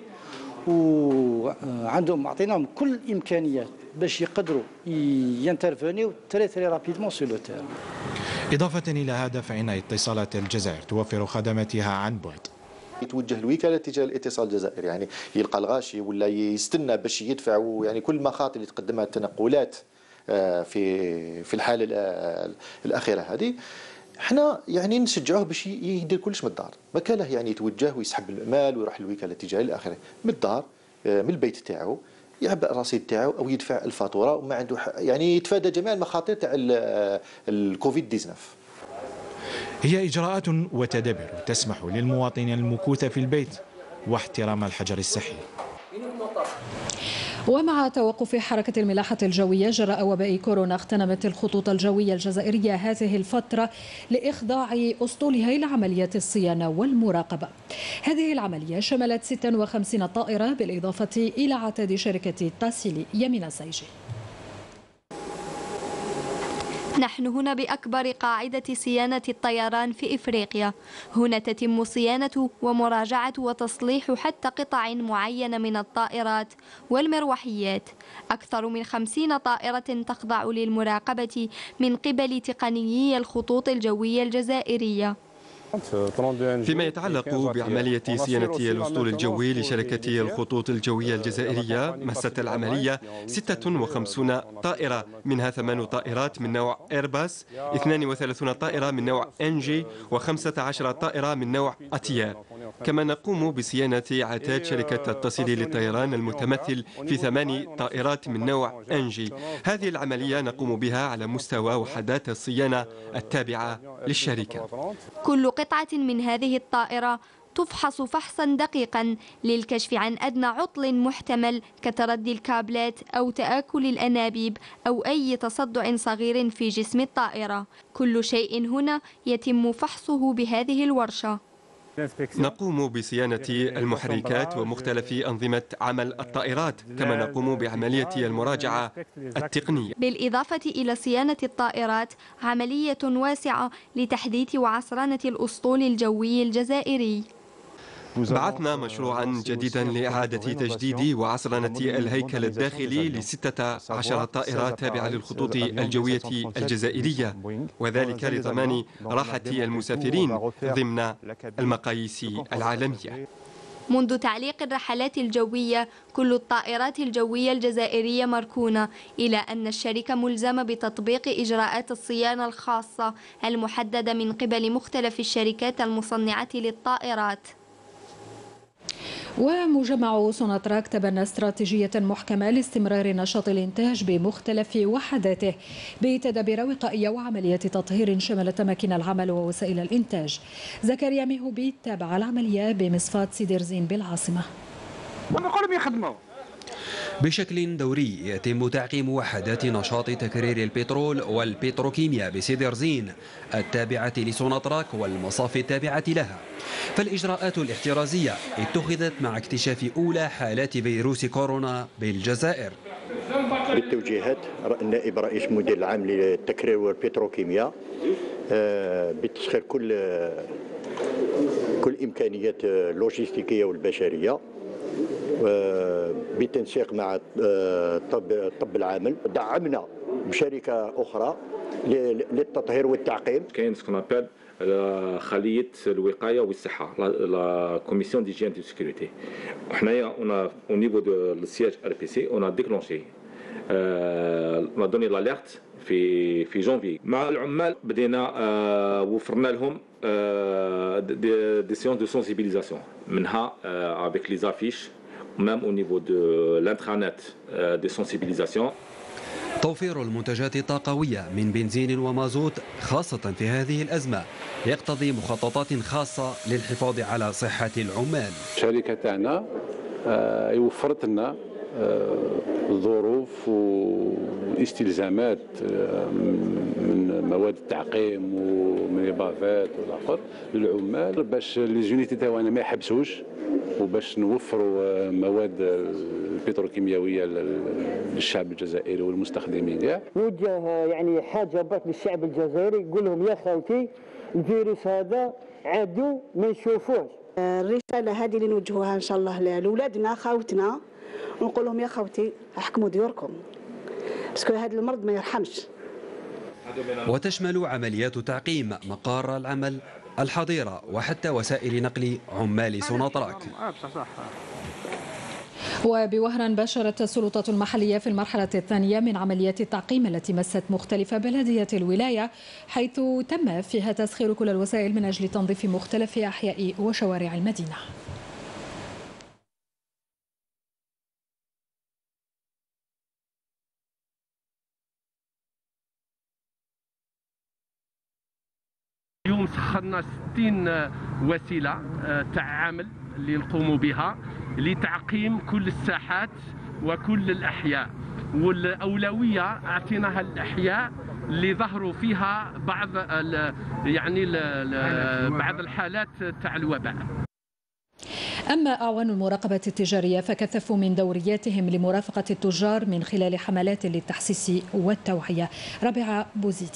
Speaker 22: وعندهم عطيناهم كل الامكانيات باش يقدروا ينترفونيو تري تري رابيدمون سو لو تيرن.
Speaker 5: إضافة إلى هذا فإن اتصالات الجزائر توفر خدماتها عن بعد.
Speaker 6: يتوجه الوكاله تجاه الاتصال الجزائري، يعني يلقى الغاشي ولا يستنى باش يدفع، يعني كل المخاطر اللي تقدمها التنقلات في في الحاله الاخيره هذه، احنا يعني نشجعوه باش يدير كلش من الدار، ما كان له يعني يتوجه ويسحب المال ويروح للوكاله التجاريه الى اخره، من الدار من البيت تاعو يعبأ الرصيد تاعو او يدفع الفاتوره، وما عنده يعني يتفادى جميع المخاطر تاع الكوفيد تسعة عشر.
Speaker 5: هي اجراءات وتدابير تسمح للمواطن المكوث في البيت واحترام الحجر الصحي.
Speaker 1: ومع توقف حركة الملاحة الجوية جراء وباء كورونا، اغتنمت الخطوط الجوية الجزائرية هذه الفترة لإخضاع أسطولها إلى عمليات الصيانة والمراقبة. هذه العملية شملت ستة وخمسين طائرة بالإضافة إلى عتاد شركة تاسيلي. يمين سيجي.
Speaker 7: نحن هنا بأكبر قاعدة صيانة الطيران في إفريقيا. هنا تتم صيانة ومراجعة وتصليح حتى قطع معينة من الطائرات والمروحيات. أكثر من خمسين طائرة تخضع للمراقبة من قبل تقنيي الخطوط الجوية الجزائرية.
Speaker 8: فيما يتعلق بعملية صيانة الأسطول الجوي لشركة الخطوط الجوية الجزائرية، مست العملية ستة وخمسين طائرة، منها ثمان طائرات من نوع إيرباص، اثنان وثلاثين طائرة من نوع إنجي، وخمسة عشر طائرة من نوع أتيار. كما نقوم بصيانة عتاد شركة التصيل للطيران المتمثل في ثمان طائرات من نوع إنجي. هذه العملية نقوم بها على مستوى وحدات الصيانة التابعة للشركة.
Speaker 7: كل قطعة من هذه الطائرة تفحص فحصا دقيقا للكشف عن أدنى عطل محتمل كتردي الكابلات أو تآكل الأنابيب أو أي تصدع صغير في جسم الطائرة. كل شيء هنا يتم فحصه بهذه الورشة.
Speaker 8: نقوم بصيانة المحركات ومختلف أنظمة عمل الطائرات، كما نقوم بعملية المراجعة التقنية.
Speaker 7: بالإضافة إلى صيانة الطائرات، عملية واسعة لتحديث وعصرنة الأسطول الجوي الجزائري.
Speaker 8: بعثنا مشروعا جديدا لإعادة تجديد وعصرنة الهيكل الداخلي لستة عشر طائرة تابعة للخطوط الجوية الجزائرية، وذلك لضمان راحة المسافرين ضمن المقاييس العالمية.
Speaker 7: منذ تعليق الرحلات الجوية، كل الطائرات الجوية الجزائرية مركونة، إلى أن الشركة ملزمة بتطبيق إجراءات الصيانة الخاصة المحددة من قبل مختلف الشركات المصنعة للطائرات.
Speaker 1: ومجمع سوناتراك تبنى استراتيجية محكمة لاستمرار نشاط الإنتاج بمختلف وحداته بتدابير وقائية وعملية تطهير شملت أماكن العمل ووسائل الإنتاج. زكريا ميهوبي تابع العملية بمصفاة سيدرزين بالعاصمة.
Speaker 9: بشكل دوري يتم تعقيم وحدات نشاط تكرير البترول والبتروكيمياء بسيدرزين التابعة لسوناتراك والمصافي التابعة لها، فالإجراءات الاحترازية اتخذت مع اكتشاف أولى حالات فيروس كورونا بالجزائر.
Speaker 10: بالتوجيهات النائب رئيس مدير العام للتكرير والبتروكيمياء بتسخير كل كل إمكانيات اللوجستيكية والبشرية بالتنسيق مع الطب الطب العامل. دعمنا بشركه اخرى للتطهير والتعقيم.
Speaker 11: كاين سكون ابل خليه الوقايه والصحه، لا كوميسيون ديجين دو سيكوريتي. وحنايا اون او نيفو دو السياج ار بي سي اون ديكلونشي اون دوني لاليرت في في جونفي. مع العمال بدينا وفرنا لهم دي سيونس دو سونسيبيليزاسيون، منها افيك لي زافيش même au niveau de l'intranet de sensibilisation.
Speaker 9: توفير المنتجات الطاقوية من بنزين ومازوت خاصة في هذه الأزمة يقتضي مخططات خاصة للحفاظ على صحة العمال.
Speaker 13: الشركة تاعنا وفرت لنا ظروف واستلزامات من مواد التعقيم ومن البافات والاخر للعمال باش لي زونيتي تاعنا ما يحبسوش، وباش نوفروا مواد البتروكيماويه للشعب الجزائري والمستخدمين كاع.
Speaker 14: نوجه يعني حاجه بات للشعب الجزائري، نقول لهم يا خوتي الفيروس هذا عدو ما نشوفوش.
Speaker 20: الرساله هذه اللي نوجهوها ان شاء الله لاولادنا خوتنا، ونقول لهم يا خوتي احكموا ديوركم، باسكو هذا المرض ما يرحمش.
Speaker 9: وتشمل عمليات تعقيم مقار العمل، الحظيرة، وحتى وسائل نقل عمال سوناتراك.
Speaker 1: وبوهران باشرت السلطات المحلية في المرحلة الثانية من عمليات التعقيم التي مست مختلف بلديات الولاية، حيث تم فيها تسخير كل الوسائل من أجل تنظيف مختلف أحياء وشوارع المدينة.
Speaker 16: اليوم سخرنا ستين وسيلة تاع عمل اللي نقوموا بها لتعقيم كل الساحات وكل الأحياء، والأولوية أعطيناها الأحياء اللي ظهروا فيها بعض يعني بعض الحالات تاع الوباء.
Speaker 1: أما أعوان المراقبة التجارية فكثفوا من دورياتهم لمرافقة التجار من خلال حملات للتحسيس والتوعية. رابعة بوزيدي.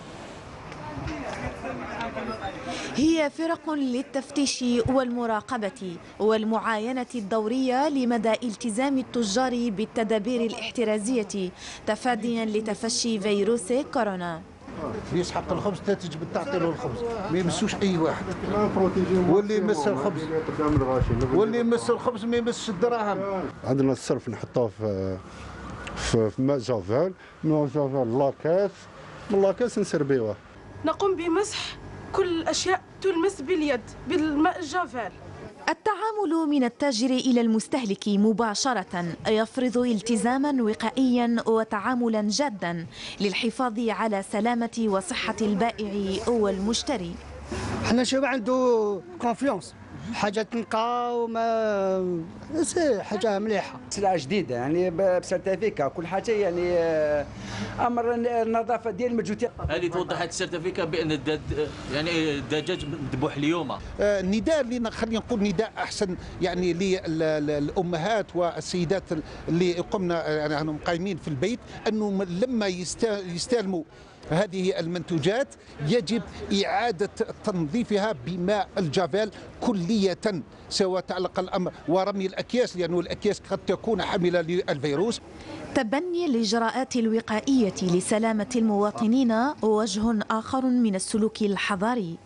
Speaker 17: هي فرق للتفتيش والمراقبة والمعاينة الدورية لمدى التزام التجار بالتدابير الاحترازية تفاديا لتفشي فيروس كورونا.
Speaker 18: يسحق الخبز تجب تعطي له الخبز، ما يمسوش اي واحد، واللي يمس الخبز واللي يمس الخبز ما يمسش الدراهم.
Speaker 29: عندنا الصرف نحطوه في في ماء جافيل، ماء جافيل لاكاس، من لاكاس نسربيوه.
Speaker 20: نقوم بمسح كل الأشياء تلمس باليد بالماء الجافيل.
Speaker 17: التعامل من التاجر إلى المستهلك مباشرة يفرض التزاما وقائيا وتعاملا جادا للحفاظ على سلامة وصحة البائع والمشتري.
Speaker 18: احنا شباب عنده كونفيونس
Speaker 12: حاجه تنقى وما حاجه مليحه.
Speaker 15: سلعه جديده يعني بسيرتيفيكا كل حاجه يعني امر النظافه ديال المجهودات.
Speaker 19: هذه توضح هذا السيرتيفيكا بان الدجاج يعني الدجاج مذبوح اليوم.
Speaker 18: النداء اللي خلينا نقول نداء احسن يعني للامهات والسيدات اللي قمنا يعني قايمين في البيت انه لما يستلموا هذه المنتوجات يجب إعادة تنظيفها بماء الجافيل كلية، سواء تعلق الأمر ورمي الأكياس لأن الأكياس قد تكون حاملة للفيروس.
Speaker 17: تبني الإجراءات الوقائية لسلامة المواطنين وجه آخر من السلوك الحضاري.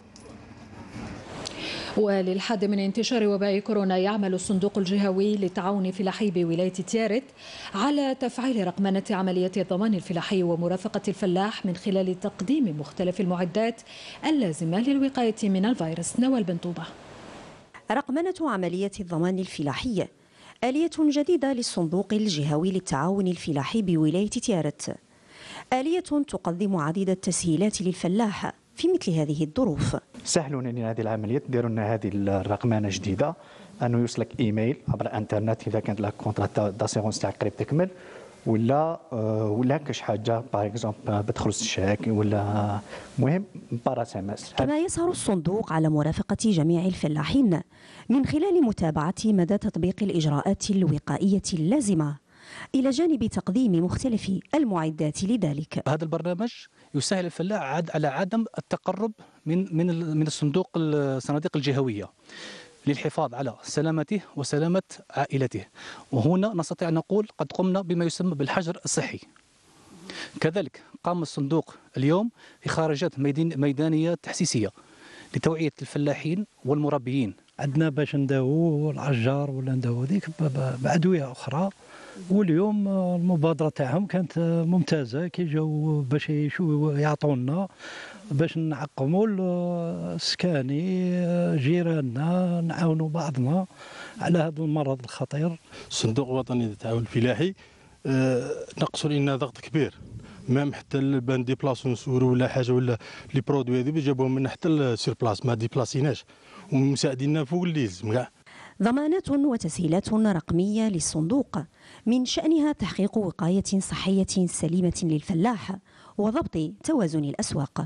Speaker 1: وللحد من انتشار وباء كورونا يعمل الصندوق الجهوي للتعاون الفلاحي بولاية تيارت على تفعيل رقمنة عملية الضمان الفلاحي ومرافقة الفلاح من خلال تقديم مختلف المعدات اللازمة للوقاية من الفيروس. نوال بن طوبة.
Speaker 21: رقمنة عملية الضمان الفلاحي آلية جديدة للصندوق الجهوي للتعاون الفلاحي بولاية تيارت، آلية تقدم عديد التسهيلات للفلاح في مثل هذه الظروف.
Speaker 23: سهلوا لنا هذه العملية، ديروا لنا هذه الرقمنة جديدة، أنه يوصلك إيميل عبر الانترنت إذا كانت لك كونترات داسيغونس تاع قريب تكمل، ولا ولا كاش حاجة باغ اكزومبل بتخلص الشاك ولا مهم بار اس ام اس.
Speaker 21: كما يسهر الصندوق على مرافقة جميع الفلاحين من خلال متابعة مدى تطبيق الإجراءات الوقائية اللازمة إلى جانب تقديم مختلف المعدات لذلك.
Speaker 24: هذا البرنامج يسهل الفلاح على عدم التقرب من من من الصندوق الصناديق الجهوية للحفاظ على سلامته وسلامة عائلته، وهنا نستطيع أن نقول قد قمنا بما يسمى بالحجر الصحي. كذلك قام الصندوق اليوم في خارجات ميدانية تحسيسية لتوعية الفلاحين والمربيين.
Speaker 25: عندنا باش نداوو العجار ولا نداوو ذيك بأدوية أخرى، واليوم المبادرة تاعهم كانت ممتازة كي جاو باش يعطونا باش نعقموا السكاني جيراننا، نعاونوا بعضنا على هذا المرض الخطير.
Speaker 26: الصندوق الوطني للتعاون الفلاحي نقصوا لنا ضغط كبير، مام حتى البان دي بلاص نسورو ولا حاجه ولا لي برودوي هذو جابوهم لنا حتى سير بلاص ما ديبلاسيناش ومساعدينا فوق اللي لازم كاع.
Speaker 21: ضمانات وتسهيلات رقمية للصندوق من شأنها تحقيق وقاية صحية سليمة للفلاح وضبط توازن الأسواق.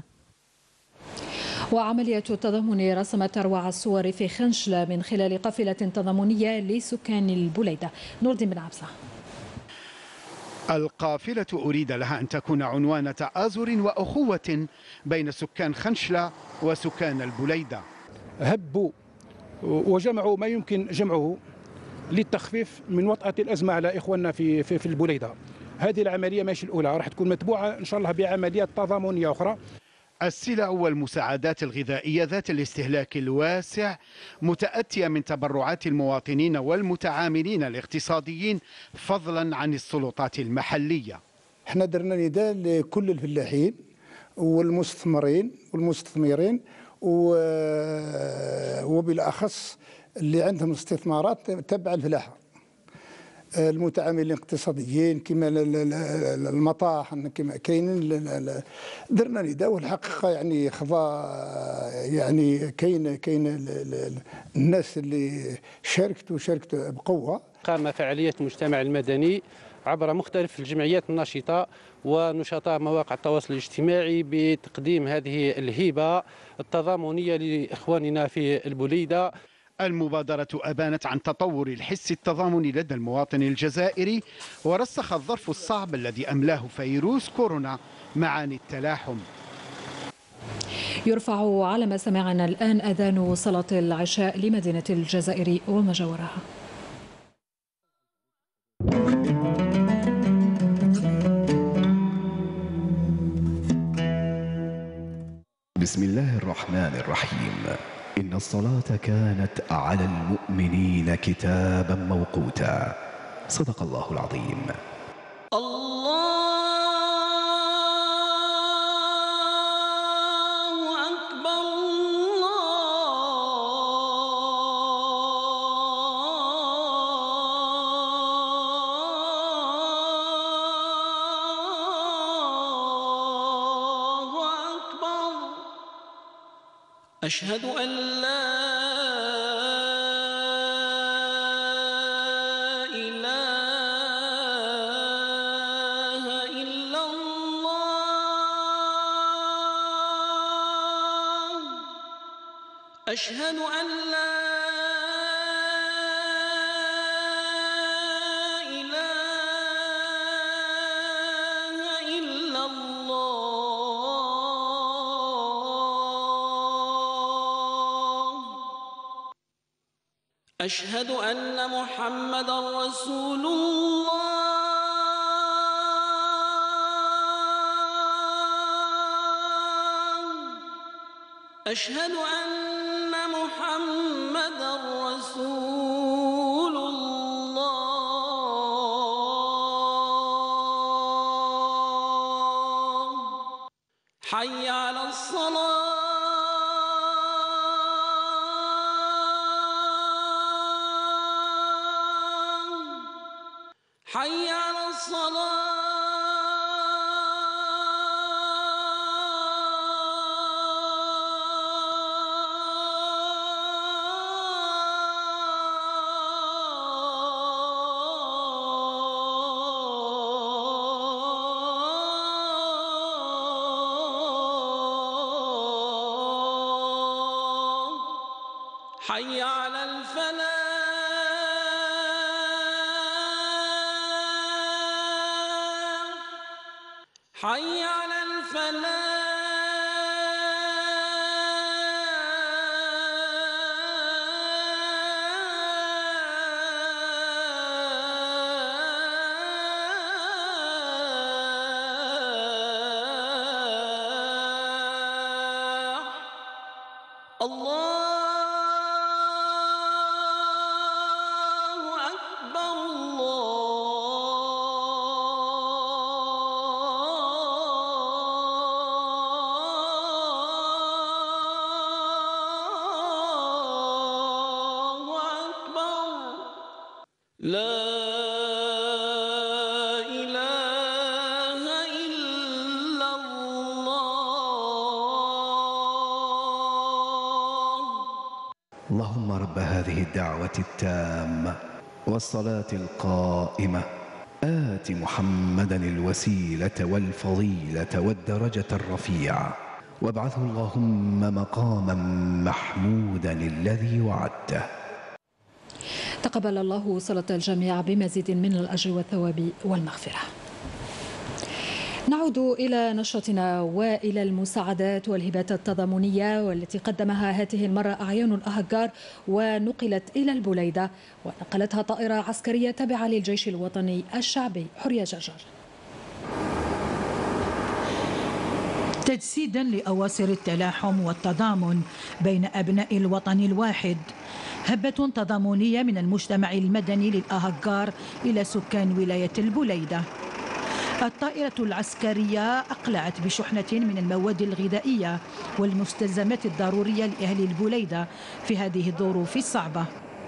Speaker 1: وعملية التضامن رسمت أروع الصور في خنشلة من خلال قافلة تضامنية لسكان البليدة. نور الدين بن عبسة.
Speaker 28: القافلة أريد لها أن تكون عنوان تآزر وأخوة بين سكان خنشلة وسكان البليدة.
Speaker 30: هبوا وجمعوا ما يمكن جمعه للتخفيف من وطأة الأزمة على إخواننا في في, في البليدة. هذه العملية ماشي الأولى، راح تكون متبوعة إن شاء الله بعمليات تضامنية أخرى.
Speaker 28: السلع والمساعدات الغذائية ذات الاستهلاك الواسع متأتية من تبرعات المواطنين والمتعاملين الاقتصاديين فضلا عن السلطات المحلية.
Speaker 31: احنا درنا نداء لكل الفلاحين والمستثمرين والمستثمرين وبالأخص اللي عندهم استثمارات تبع الفلاحة، المتعاملين الاقتصاديين كما المطاحن كما كاينين. درنا نداء والحقيقه يعني خضا يعني كاين كاين الناس اللي شاركت وشاركت بقوه.
Speaker 22: قام فعاليه المجتمع المدني عبر مختلف الجمعيات الناشطه ونشطاء مواقع التواصل الاجتماعي بتقديم هذه الهبه التضامنيه لاخواننا في البليده.
Speaker 28: المبادرة أبانت عن تطور الحس التضامني لدى المواطن الجزائري، ورسخ الظرف الصعب الذي أملاه فيروس كورونا معاني التلاحم.
Speaker 1: يرفع على ما سمعنا الآن أذان صلاة العشاء لمدينة الجزائر وما جاورها.
Speaker 32: بسم الله الرحمن الرحيم. إن الصلاة كانت على المؤمنين كتابا موقوتا. صدق الله العظيم.
Speaker 33: الله أكبر الله أكبر. أشهد أن لا أشهد أن لا إله إلا الله. أشهد أن محمدا رسول الله. أشهد أن محمدا رسول الله. حي على الصلاة. حي على الصلاة. حي على الفلاح. حي على الفلاح. الله لا إله إلا الله.
Speaker 32: اللهم رب هذه الدعوة التامة والصلاة القائمة آت محمدا الوسيلة والفضيلة والدرجة الرفيعة وابعثه اللهم مقاما محمودا الذي وعدته.
Speaker 1: تقبل الله صلاة الجميع بمزيد من الأجر والثواب والمغفرة. نعود إلى نشرتنا وإلى المساعدات والهبات التضامنية والتي قدمها هذه المرة أعيان الأهجار ونقلت إلى البليدة، ونقلتها طائرة عسكرية تابعة للجيش الوطني الشعبي. حرية جرجر.
Speaker 2: تجسيدا لأواصر التلاحم والتضامن بين أبناء الوطن الواحد، هبة تضامنية من المجتمع المدني للأهجار إلى سكان ولاية البليدة. الطائرة العسكرية أقلعت بشحنة من المواد الغذائية والمستلزمات الضرورية لأهل البليدة في هذه الظروف الصعبة.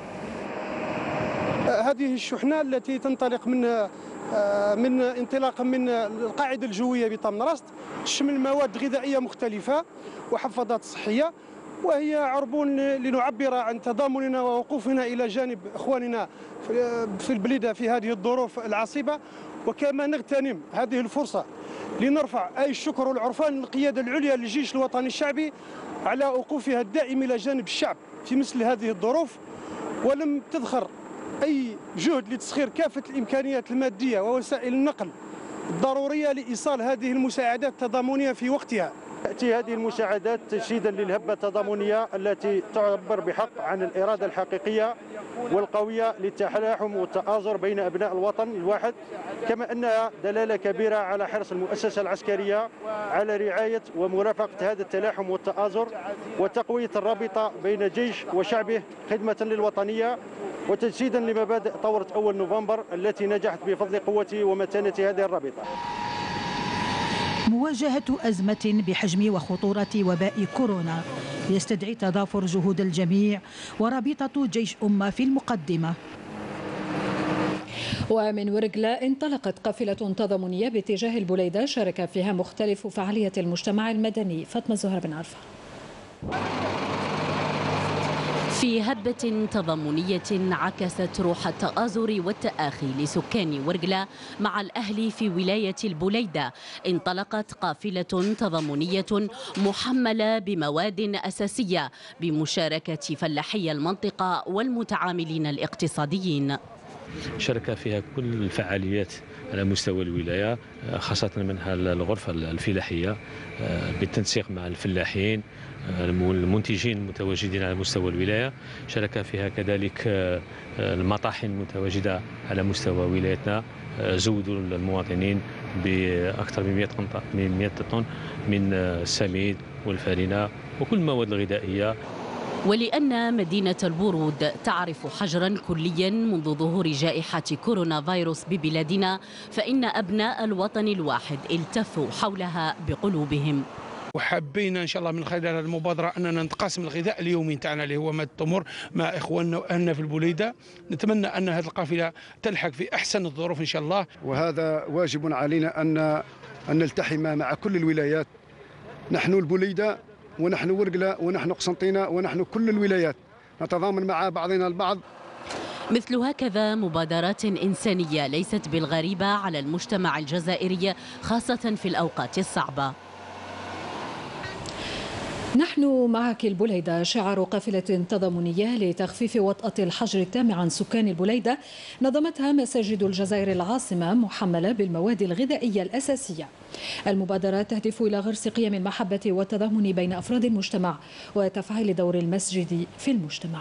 Speaker 3: هذه الشحنة التي تنطلق من من انطلاقا من القاعدة الجوية بطمن رست تشمل مواد غذائية مختلفة وحفاضات صحية، وهي عربون لنعبر عن تضامننا ووقوفنا إلى جانب إخواننا في البليدة في هذه الظروف العصيبة، وكما نغتنم هذه الفرصة لنرفع أي الشكر والعرفان للقيادة العليا للجيش الوطني الشعبي على وقوفها الدائم إلى جانب الشعب في مثل هذه الظروف، ولم تدخر أي جهد لتسخير كافة الإمكانيات المادية ووسائل النقل الضرورية لإيصال هذه المساعدات التضامنية في وقتها.
Speaker 4: تأتي هذه المساعدات تجسيدا للهبة التضامنية التي تعبر بحق عن الإرادة الحقيقية والقوية للتلاحم والتآزر بين أبناء الوطن الواحد، كما أنها دلالة كبيرة على حرص المؤسسة العسكرية على رعاية ومرافقة هذا التلاحم والتآزر وتقوية الرابطة بين جيش وشعبه خدمة للوطنية، وتجسيدا لمبادئ ثورة أول نوفمبر التي نجحت بفضل قوة ومتانة هذه الرابطة.
Speaker 2: مواجهة أزمة بحجم وخطورة وباء كورونا يستدعي تضافر جهود الجميع ورابطة جيش أمة في المقدمة.
Speaker 1: ومن ورقلة انطلقت قافلة تضامنية باتجاه البليدة شارك فيها مختلف فعالية المجتمع المدني. فاطمة زهر بن عرفة.
Speaker 5: في هبة تضامنية عكست روح التآزر والتآخي لسكان ورقلة مع الأهل في ولاية البليدة، انطلقت قافلة تضامنية محملة بمواد أساسية بمشاركة فلاحي المنطقة والمتعاملين الاقتصاديين.
Speaker 6: شارك فيها كل الفعاليات على مستوى الولاية، خاصة منها الغرفة الفلاحية بالتنسيق مع الفلاحين المنتجين المتواجدين على مستوى الولاية. شارك فيها كذلك المطاحن المتواجدة على مستوى ولايتنا، زودوا المواطنين بأكثر من مئة طن من السميد والفارنة وكل المواد الغذائية.
Speaker 5: ولأن مدينة البرود تعرف حجرا كليا منذ ظهور جائحة كورونا فيروس ببلادنا، فإن أبناء الوطن الواحد التفوا حولها بقلوبهم.
Speaker 30: وحبينا ان شاء الله من خلال المبادره اننا نتقاسم الغذاء اليومي تاعنا اللي هو ماء التمر مع اخواننا واهلنا في البليده. نتمنى ان هذه القافله تلحق في احسن الظروف ان شاء الله.
Speaker 7: وهذا واجب علينا ان ان نلتحم مع كل الولايات، نحن البليده ونحن ورقله ونحن قسنطينه ونحن كل الولايات نتضامن مع بعضنا البعض.
Speaker 5: مثل هكذا مبادرات إنسانية ليست بالغريبة على المجتمع الجزائري، خاصة في الأوقات الصعبة.
Speaker 1: نحن معك البليدة، شعار قافلة تضامنية لتخفيف وطأة الحجر التام عن سكان البليدة نظمتها مساجد الجزائر العاصمة، محملة بالمواد الغذائية الأساسية. المبادرة تهدف إلى غرس قيم المحبة والتضامن بين أفراد المجتمع وتفعيل دور المسجد في المجتمع.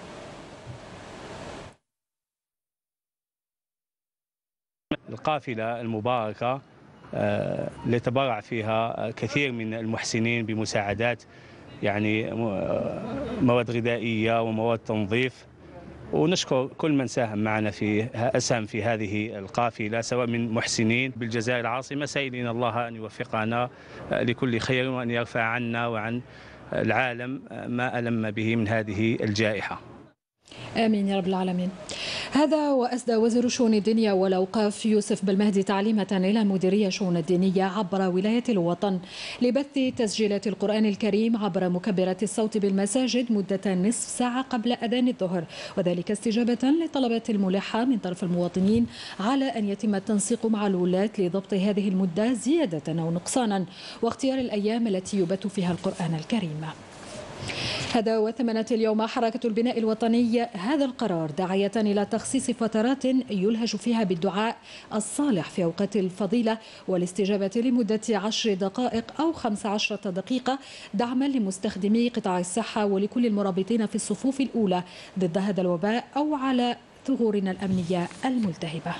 Speaker 8: القافلة المباركة اللي تبرع فيها كثير من المحسنين بمساعدات، يعني مواد غذائية ومواد تنظيف، ونشكر كل من ساهم معنا في أسهم في هذه القافلة سواء من محسنين بالجزائر العاصمة، سائلين الله أن يوفقنا لكل خير وأن يرفع عنا وعن العالم ما ألم به من هذه الجائحة.
Speaker 1: آمين يا رب العالمين. هذا وأسدى وزير الشؤون الدينية والأوقاف يوسف بالمهدي تعليمة إلى المديرية الشؤون الدينية عبر ولاية الوطن لبث تسجيلات القرآن الكريم عبر مكبرات الصوت بالمساجد مدة نصف ساعة قبل أذان الظهر، وذلك استجابة لطلبات الملحة من طرف المواطنين على أن يتم التنسيق مع الولاة لضبط هذه المدة زيادة أو نقصانا واختيار الأيام التي يبث فيها القرآن الكريم. هذا وثمنت اليوم حركة البناء الوطني هذا القرار داعية إلى تخصيص فترات يلهج فيها بالدعاء الصالح في أوقات الفضيلة والاستجابة لمدة عشر دقائق أو خمس عشرة دقيقة، دعما لمستخدمي قطاع الصحة ولكل المرابطين في الصفوف الأولى ضد هذا الوباء أو على ثغورنا الأمنية الملتهبة.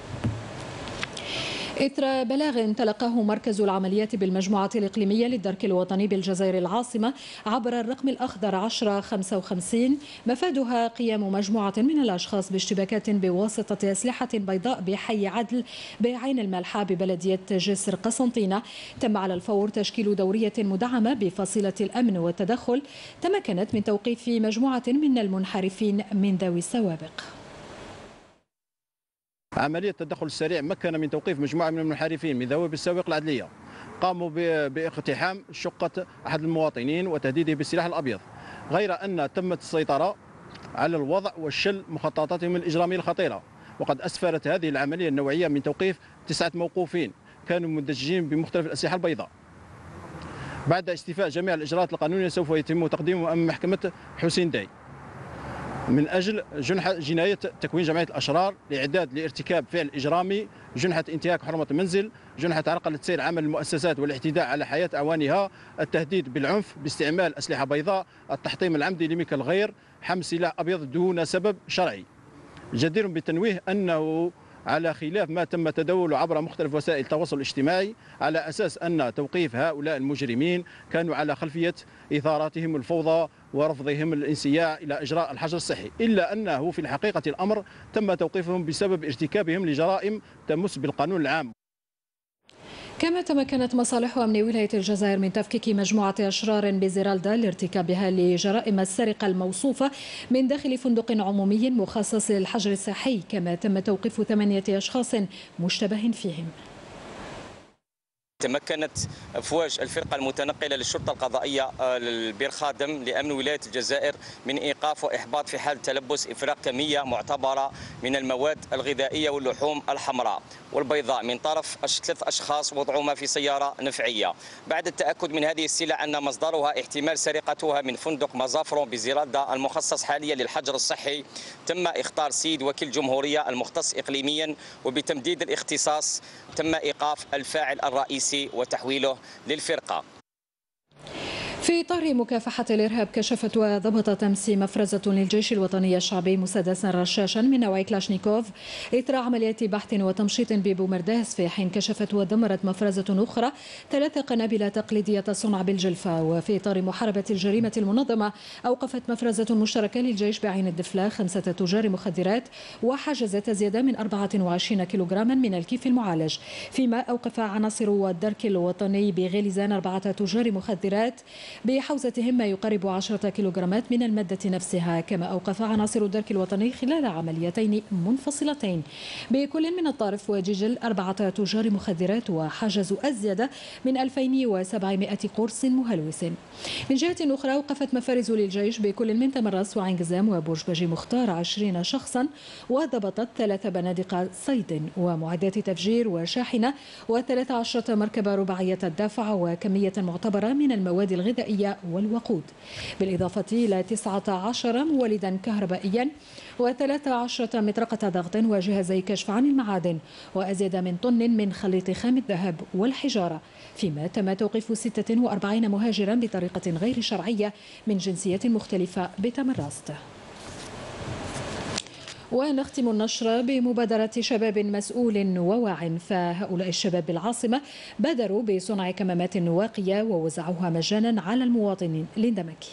Speaker 1: إثر بلاغ تلقاه مركز العمليات بالمجموعة الإقليمية للدرك الوطني بالجزائر العاصمة عبر الرقم الأخضر عشرة خمسة وخمسين، مفادها قيام مجموعة من الأشخاص باشتباكات بواسطة أسلحة بيضاء بحي عدل بعين الملحة ببلدية جسر قسنطينة. تم على الفور تشكيل دورية مدعمة بفصيلة الأمن والتدخل تمكنت من توقيف مجموعة من المنحرفين من ذوي السوابق.
Speaker 9: عملية التدخل السريع مكن من توقيف مجموعة من المنحرفين من ذوي السوابق العدلية قاموا باقتحام شقة أحد المواطنين وتهديده بالسلاح الأبيض، غير أن تمت السيطرة على الوضع والشل مخططاتهم الإجرامية الخطيرة. وقد أسفرت هذه العملية النوعية من توقيف تسعة موقوفين كانوا مدججين بمختلف الأسلحة البيضاء. بعد استيفاء جميع الإجراءات القانونية سوف يتم تقديمهم أمام محكمة حسين داي من أجل جنحة جناية تكوين جمعية الأشرار لإعداد لارتكاب فعل إجرامي، جنحة انتهاك حرمة المنزل، جنحة عرقلة سير عمل المؤسسات والاعتداء على حياة أعوانها، التهديد بالعنف باستعمال أسلحة بيضاء، التحطيم العمدي لملك الغير، حمل سلاح أبيض دون سبب شرعي. جدير بالتنويه أنه على خلاف ما تم تداوله عبر مختلف وسائل التواصل الاجتماعي على أساس أن توقيف هؤلاء المجرمين كانوا على خلفية إثاراتهم الفوضى ورفضهم الانسياع إلى إجراء الحجر الصحي، إلا أنه في الحقيقة الأمر تم توقيفهم بسبب ارتكابهم لجرائم تمس بالقانون العام.
Speaker 1: كما تمكنت مصالح أمن ولاية الجزائر من تفكيك مجموعة أشرار بزرالدا لارتكابها لجرائم السرقة الموصوفة من داخل فندق عمومي مخصص للحجر الصحي، كما تم توقيف ثمانية أشخاص مشتبه فيهم.
Speaker 10: تمكنت أفواج الفرقة المتنقلة للشرطة القضائية البير خادم لأمن ولاية الجزائر من إيقاف وإحباط في حال تلبس إفراغ كمية معتبرة من المواد الغذائية واللحوم الحمراء والبيضاء من طرف ثلاث أشخاص وضعهما في سيارة نفعية. بعد التأكد من هذه السلع أن مصدرها احتمال سرقتها من فندق مازافرون بزرادة المخصص حاليا للحجر الصحي، تم إخطار سيد وكيل الجمهورية المختص إقليميا، وبتمديد الاختصاص تم إيقاف الفاعل الرئيسي وتحويله للفرقة.
Speaker 1: في إطار مكافحة الإرهاب، كشفت وضبطت أمس مفرزة للجيش الوطني الشعبي مسدسا رشاشا من نوع كلاشنيكوف إثر عمليات بحث وتمشيط ببومرداس، في حين كشفت ودمرت مفرزة أخرى ثلاث قنابل تقليدية الصنع بالجلفة. وفي إطار محاربة الجريمة المنظمة، أوقفت مفرزة مشتركة للجيش بعين الدفلة خمسة تجار مخدرات وحجزت زيادة من أربعة وعشرين كيلوغراما من الكيف المعالج، فيما أوقف عناصر والدرك الوطني بغليزان أربعة تجار مخدرات بحوزتهم ما يقارب عشرة كيلوغرامات من المادة نفسها. كما أوقف عناصر الدرك الوطني خلال عمليتين منفصلتين بكل من الطارف وجيجل أربعة تجار مخدرات وحجزوا الزيادة من ألفين وسبعمائة قرص مهلوس. من جهة أخرى، أوقفت مفارز للجيش بكل من تمرس وعين جزام وبرج باجي مختار عشرين شخصا، وضبطت ثلاث بنادق صيد ومعدات تفجير وشاحنة وثلاث عشرة مركبة رباعية الدافع وكمية معتبرة من المواد الغذائية والوقود، بالإضافة إلى تسعة عشر مولدا كهربائيا وثلاث عشرة مطرقة ضغط وجهازي كشف عن المعادن وأزيد من طن من خليط خام الذهب والحجارة، فيما تم توقيف ستة وأربعين مهاجرا بطريقة غير شرعية من جنسيات مختلفة بتمرست. ونختم النشرة بمبادرة شباب مسؤول وواع، فهؤلاء الشباب بالعاصمة بادروا بصنع كمامات واقية ووزعوها مجانا على المواطنين. ليندا مكي.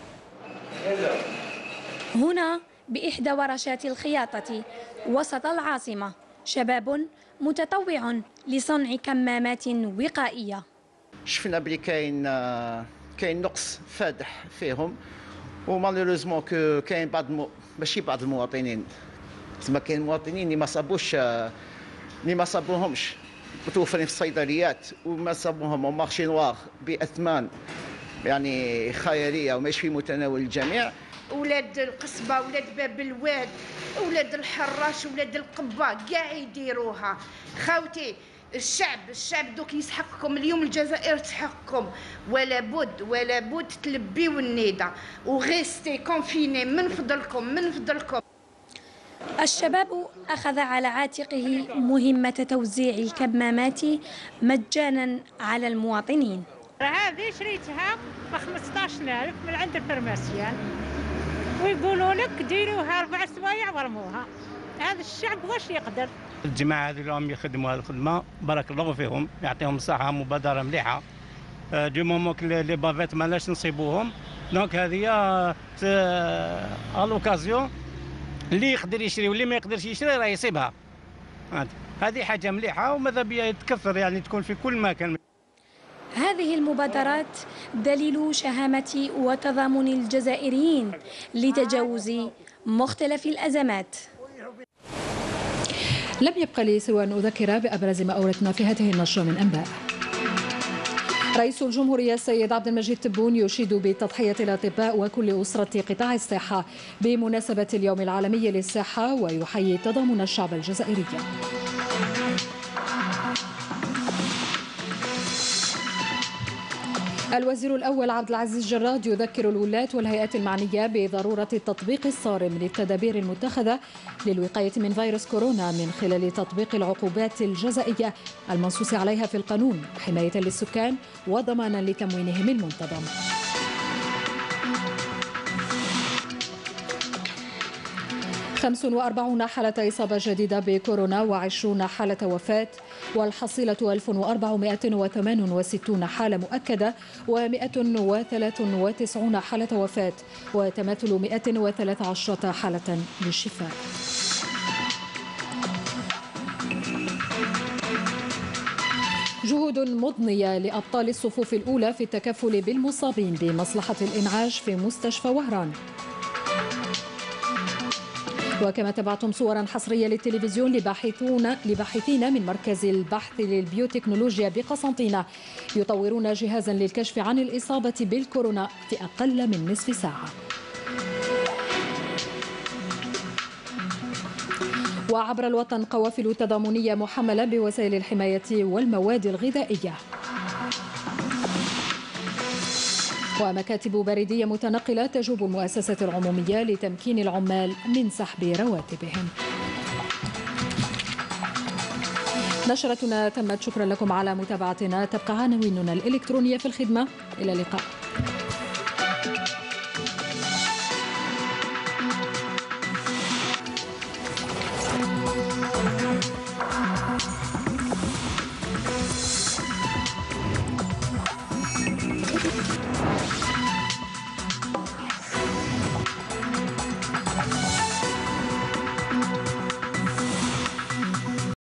Speaker 11: هنا بإحدى ورشات الخياطة وسط العاصمة شباب متطوع لصنع كمامات وقائية.
Speaker 12: شفنا بلي كاين كاين نقص فادح فيهم، ومالوريزمون كو كاين بعض مو... ماشي بعض المواطنين، تما كاين مواطنين اللي ما صابوش اللي ما صابوهمش متوفرين في الصيدليات وما صابوهم او مارشي نوار باثمان يعني خياليه وماشي في متناول الجميع.
Speaker 13: اولاد القصبه، اولاد باب الواد، اولاد الحراش، اولاد القبه كاع يديروها. خاوتي الشعب الشعب دوك يسحقكم اليوم، الجزائر تسحقكم، ولا بد ولا بد تلبيو النداء وغيستي كونفيني من فضلكم من فضلكم.
Speaker 11: الشباب أخذ على عاتقه مهمة توزيع الكمامات مجانا على المواطنين.
Speaker 14: هذه شريتها ب خمسطاش ألف من عند الفرماسيان، ويقولوا لك ديروها أربع سوايع ورموها. هذا الشعب واش يقدر؟
Speaker 8: الجماعة هذو اللي يخدموا هذه الخدمة بارك الله فيهم، يعطيهم الصحة، مبادرة مليحة. دو مومون لي بافيت مالاش نصيبوهم، دونك هذه الوكازيون اللي يقدر يشري واللي ما يقدرش يشري راه يصيبها. هذه حاجة مليحة وماذا بيا يتكثر، يعني تكون في كل مكان.
Speaker 11: هذه المبادرات دليل شهامة وتضامن الجزائريين لتجاوز مختلف الأزمات.
Speaker 1: لم يبقى لي سوى أن أذكر بأبرز ما أوردنا في هذه النشرة من أنباء. رئيس الجمهورية السيد عبد المجيد تبون يشيد بتضحية الأطباء وكل أسرة قطاع الصحة بمناسبة اليوم العالمي للصحة، ويحيي تضامن الشعب الجزائري. الوزير الأول عبد العزيز جراد يذكر الولاة والهيئات المعنية بضرورة التطبيق الصارم للتدابير المتخذة للوقاية من فيروس كورونا من خلال تطبيق العقوبات الجزائية المنصوص عليها في القانون، حماية للسكان وضمانا لتموينهم المنتظم. خمس وأربعين حالة إصابة جديدة بكورونا وعشرون حالة وفاة، والحصيلة ألف وأربعمائة وثمانية وستين حالة مؤكدة ومائة وثلاثة وتسعين حالة وفاة، وتماثل مائة وثلاثة عشر حالة للشفاء. جهود مضنية لأبطال الصفوف الأولى في التكفل بالمصابين بمصلحة الإنعاش في مستشفى وهران. وكما تابعتم صورا حصرية للتلفزيون لباحثون لباحثين من مركز البحث للبيوتكنولوجيا بقسنطينة يطورون جهازا للكشف عن الإصابة بالكورونا في أقل من نصف ساعة. وعبر الوطن قوافل تضامنية محملة بوسائل الحماية والمواد الغذائية. ومكاتب بريدية متنقلة تجوب المؤسسة العمومية لتمكين العمال من سحب رواتبهم. نشرتنا تمت، شكرا لكم على متابعتنا. تبقى عناويننا الإلكترونية في الخدمة. إلى اللقاء.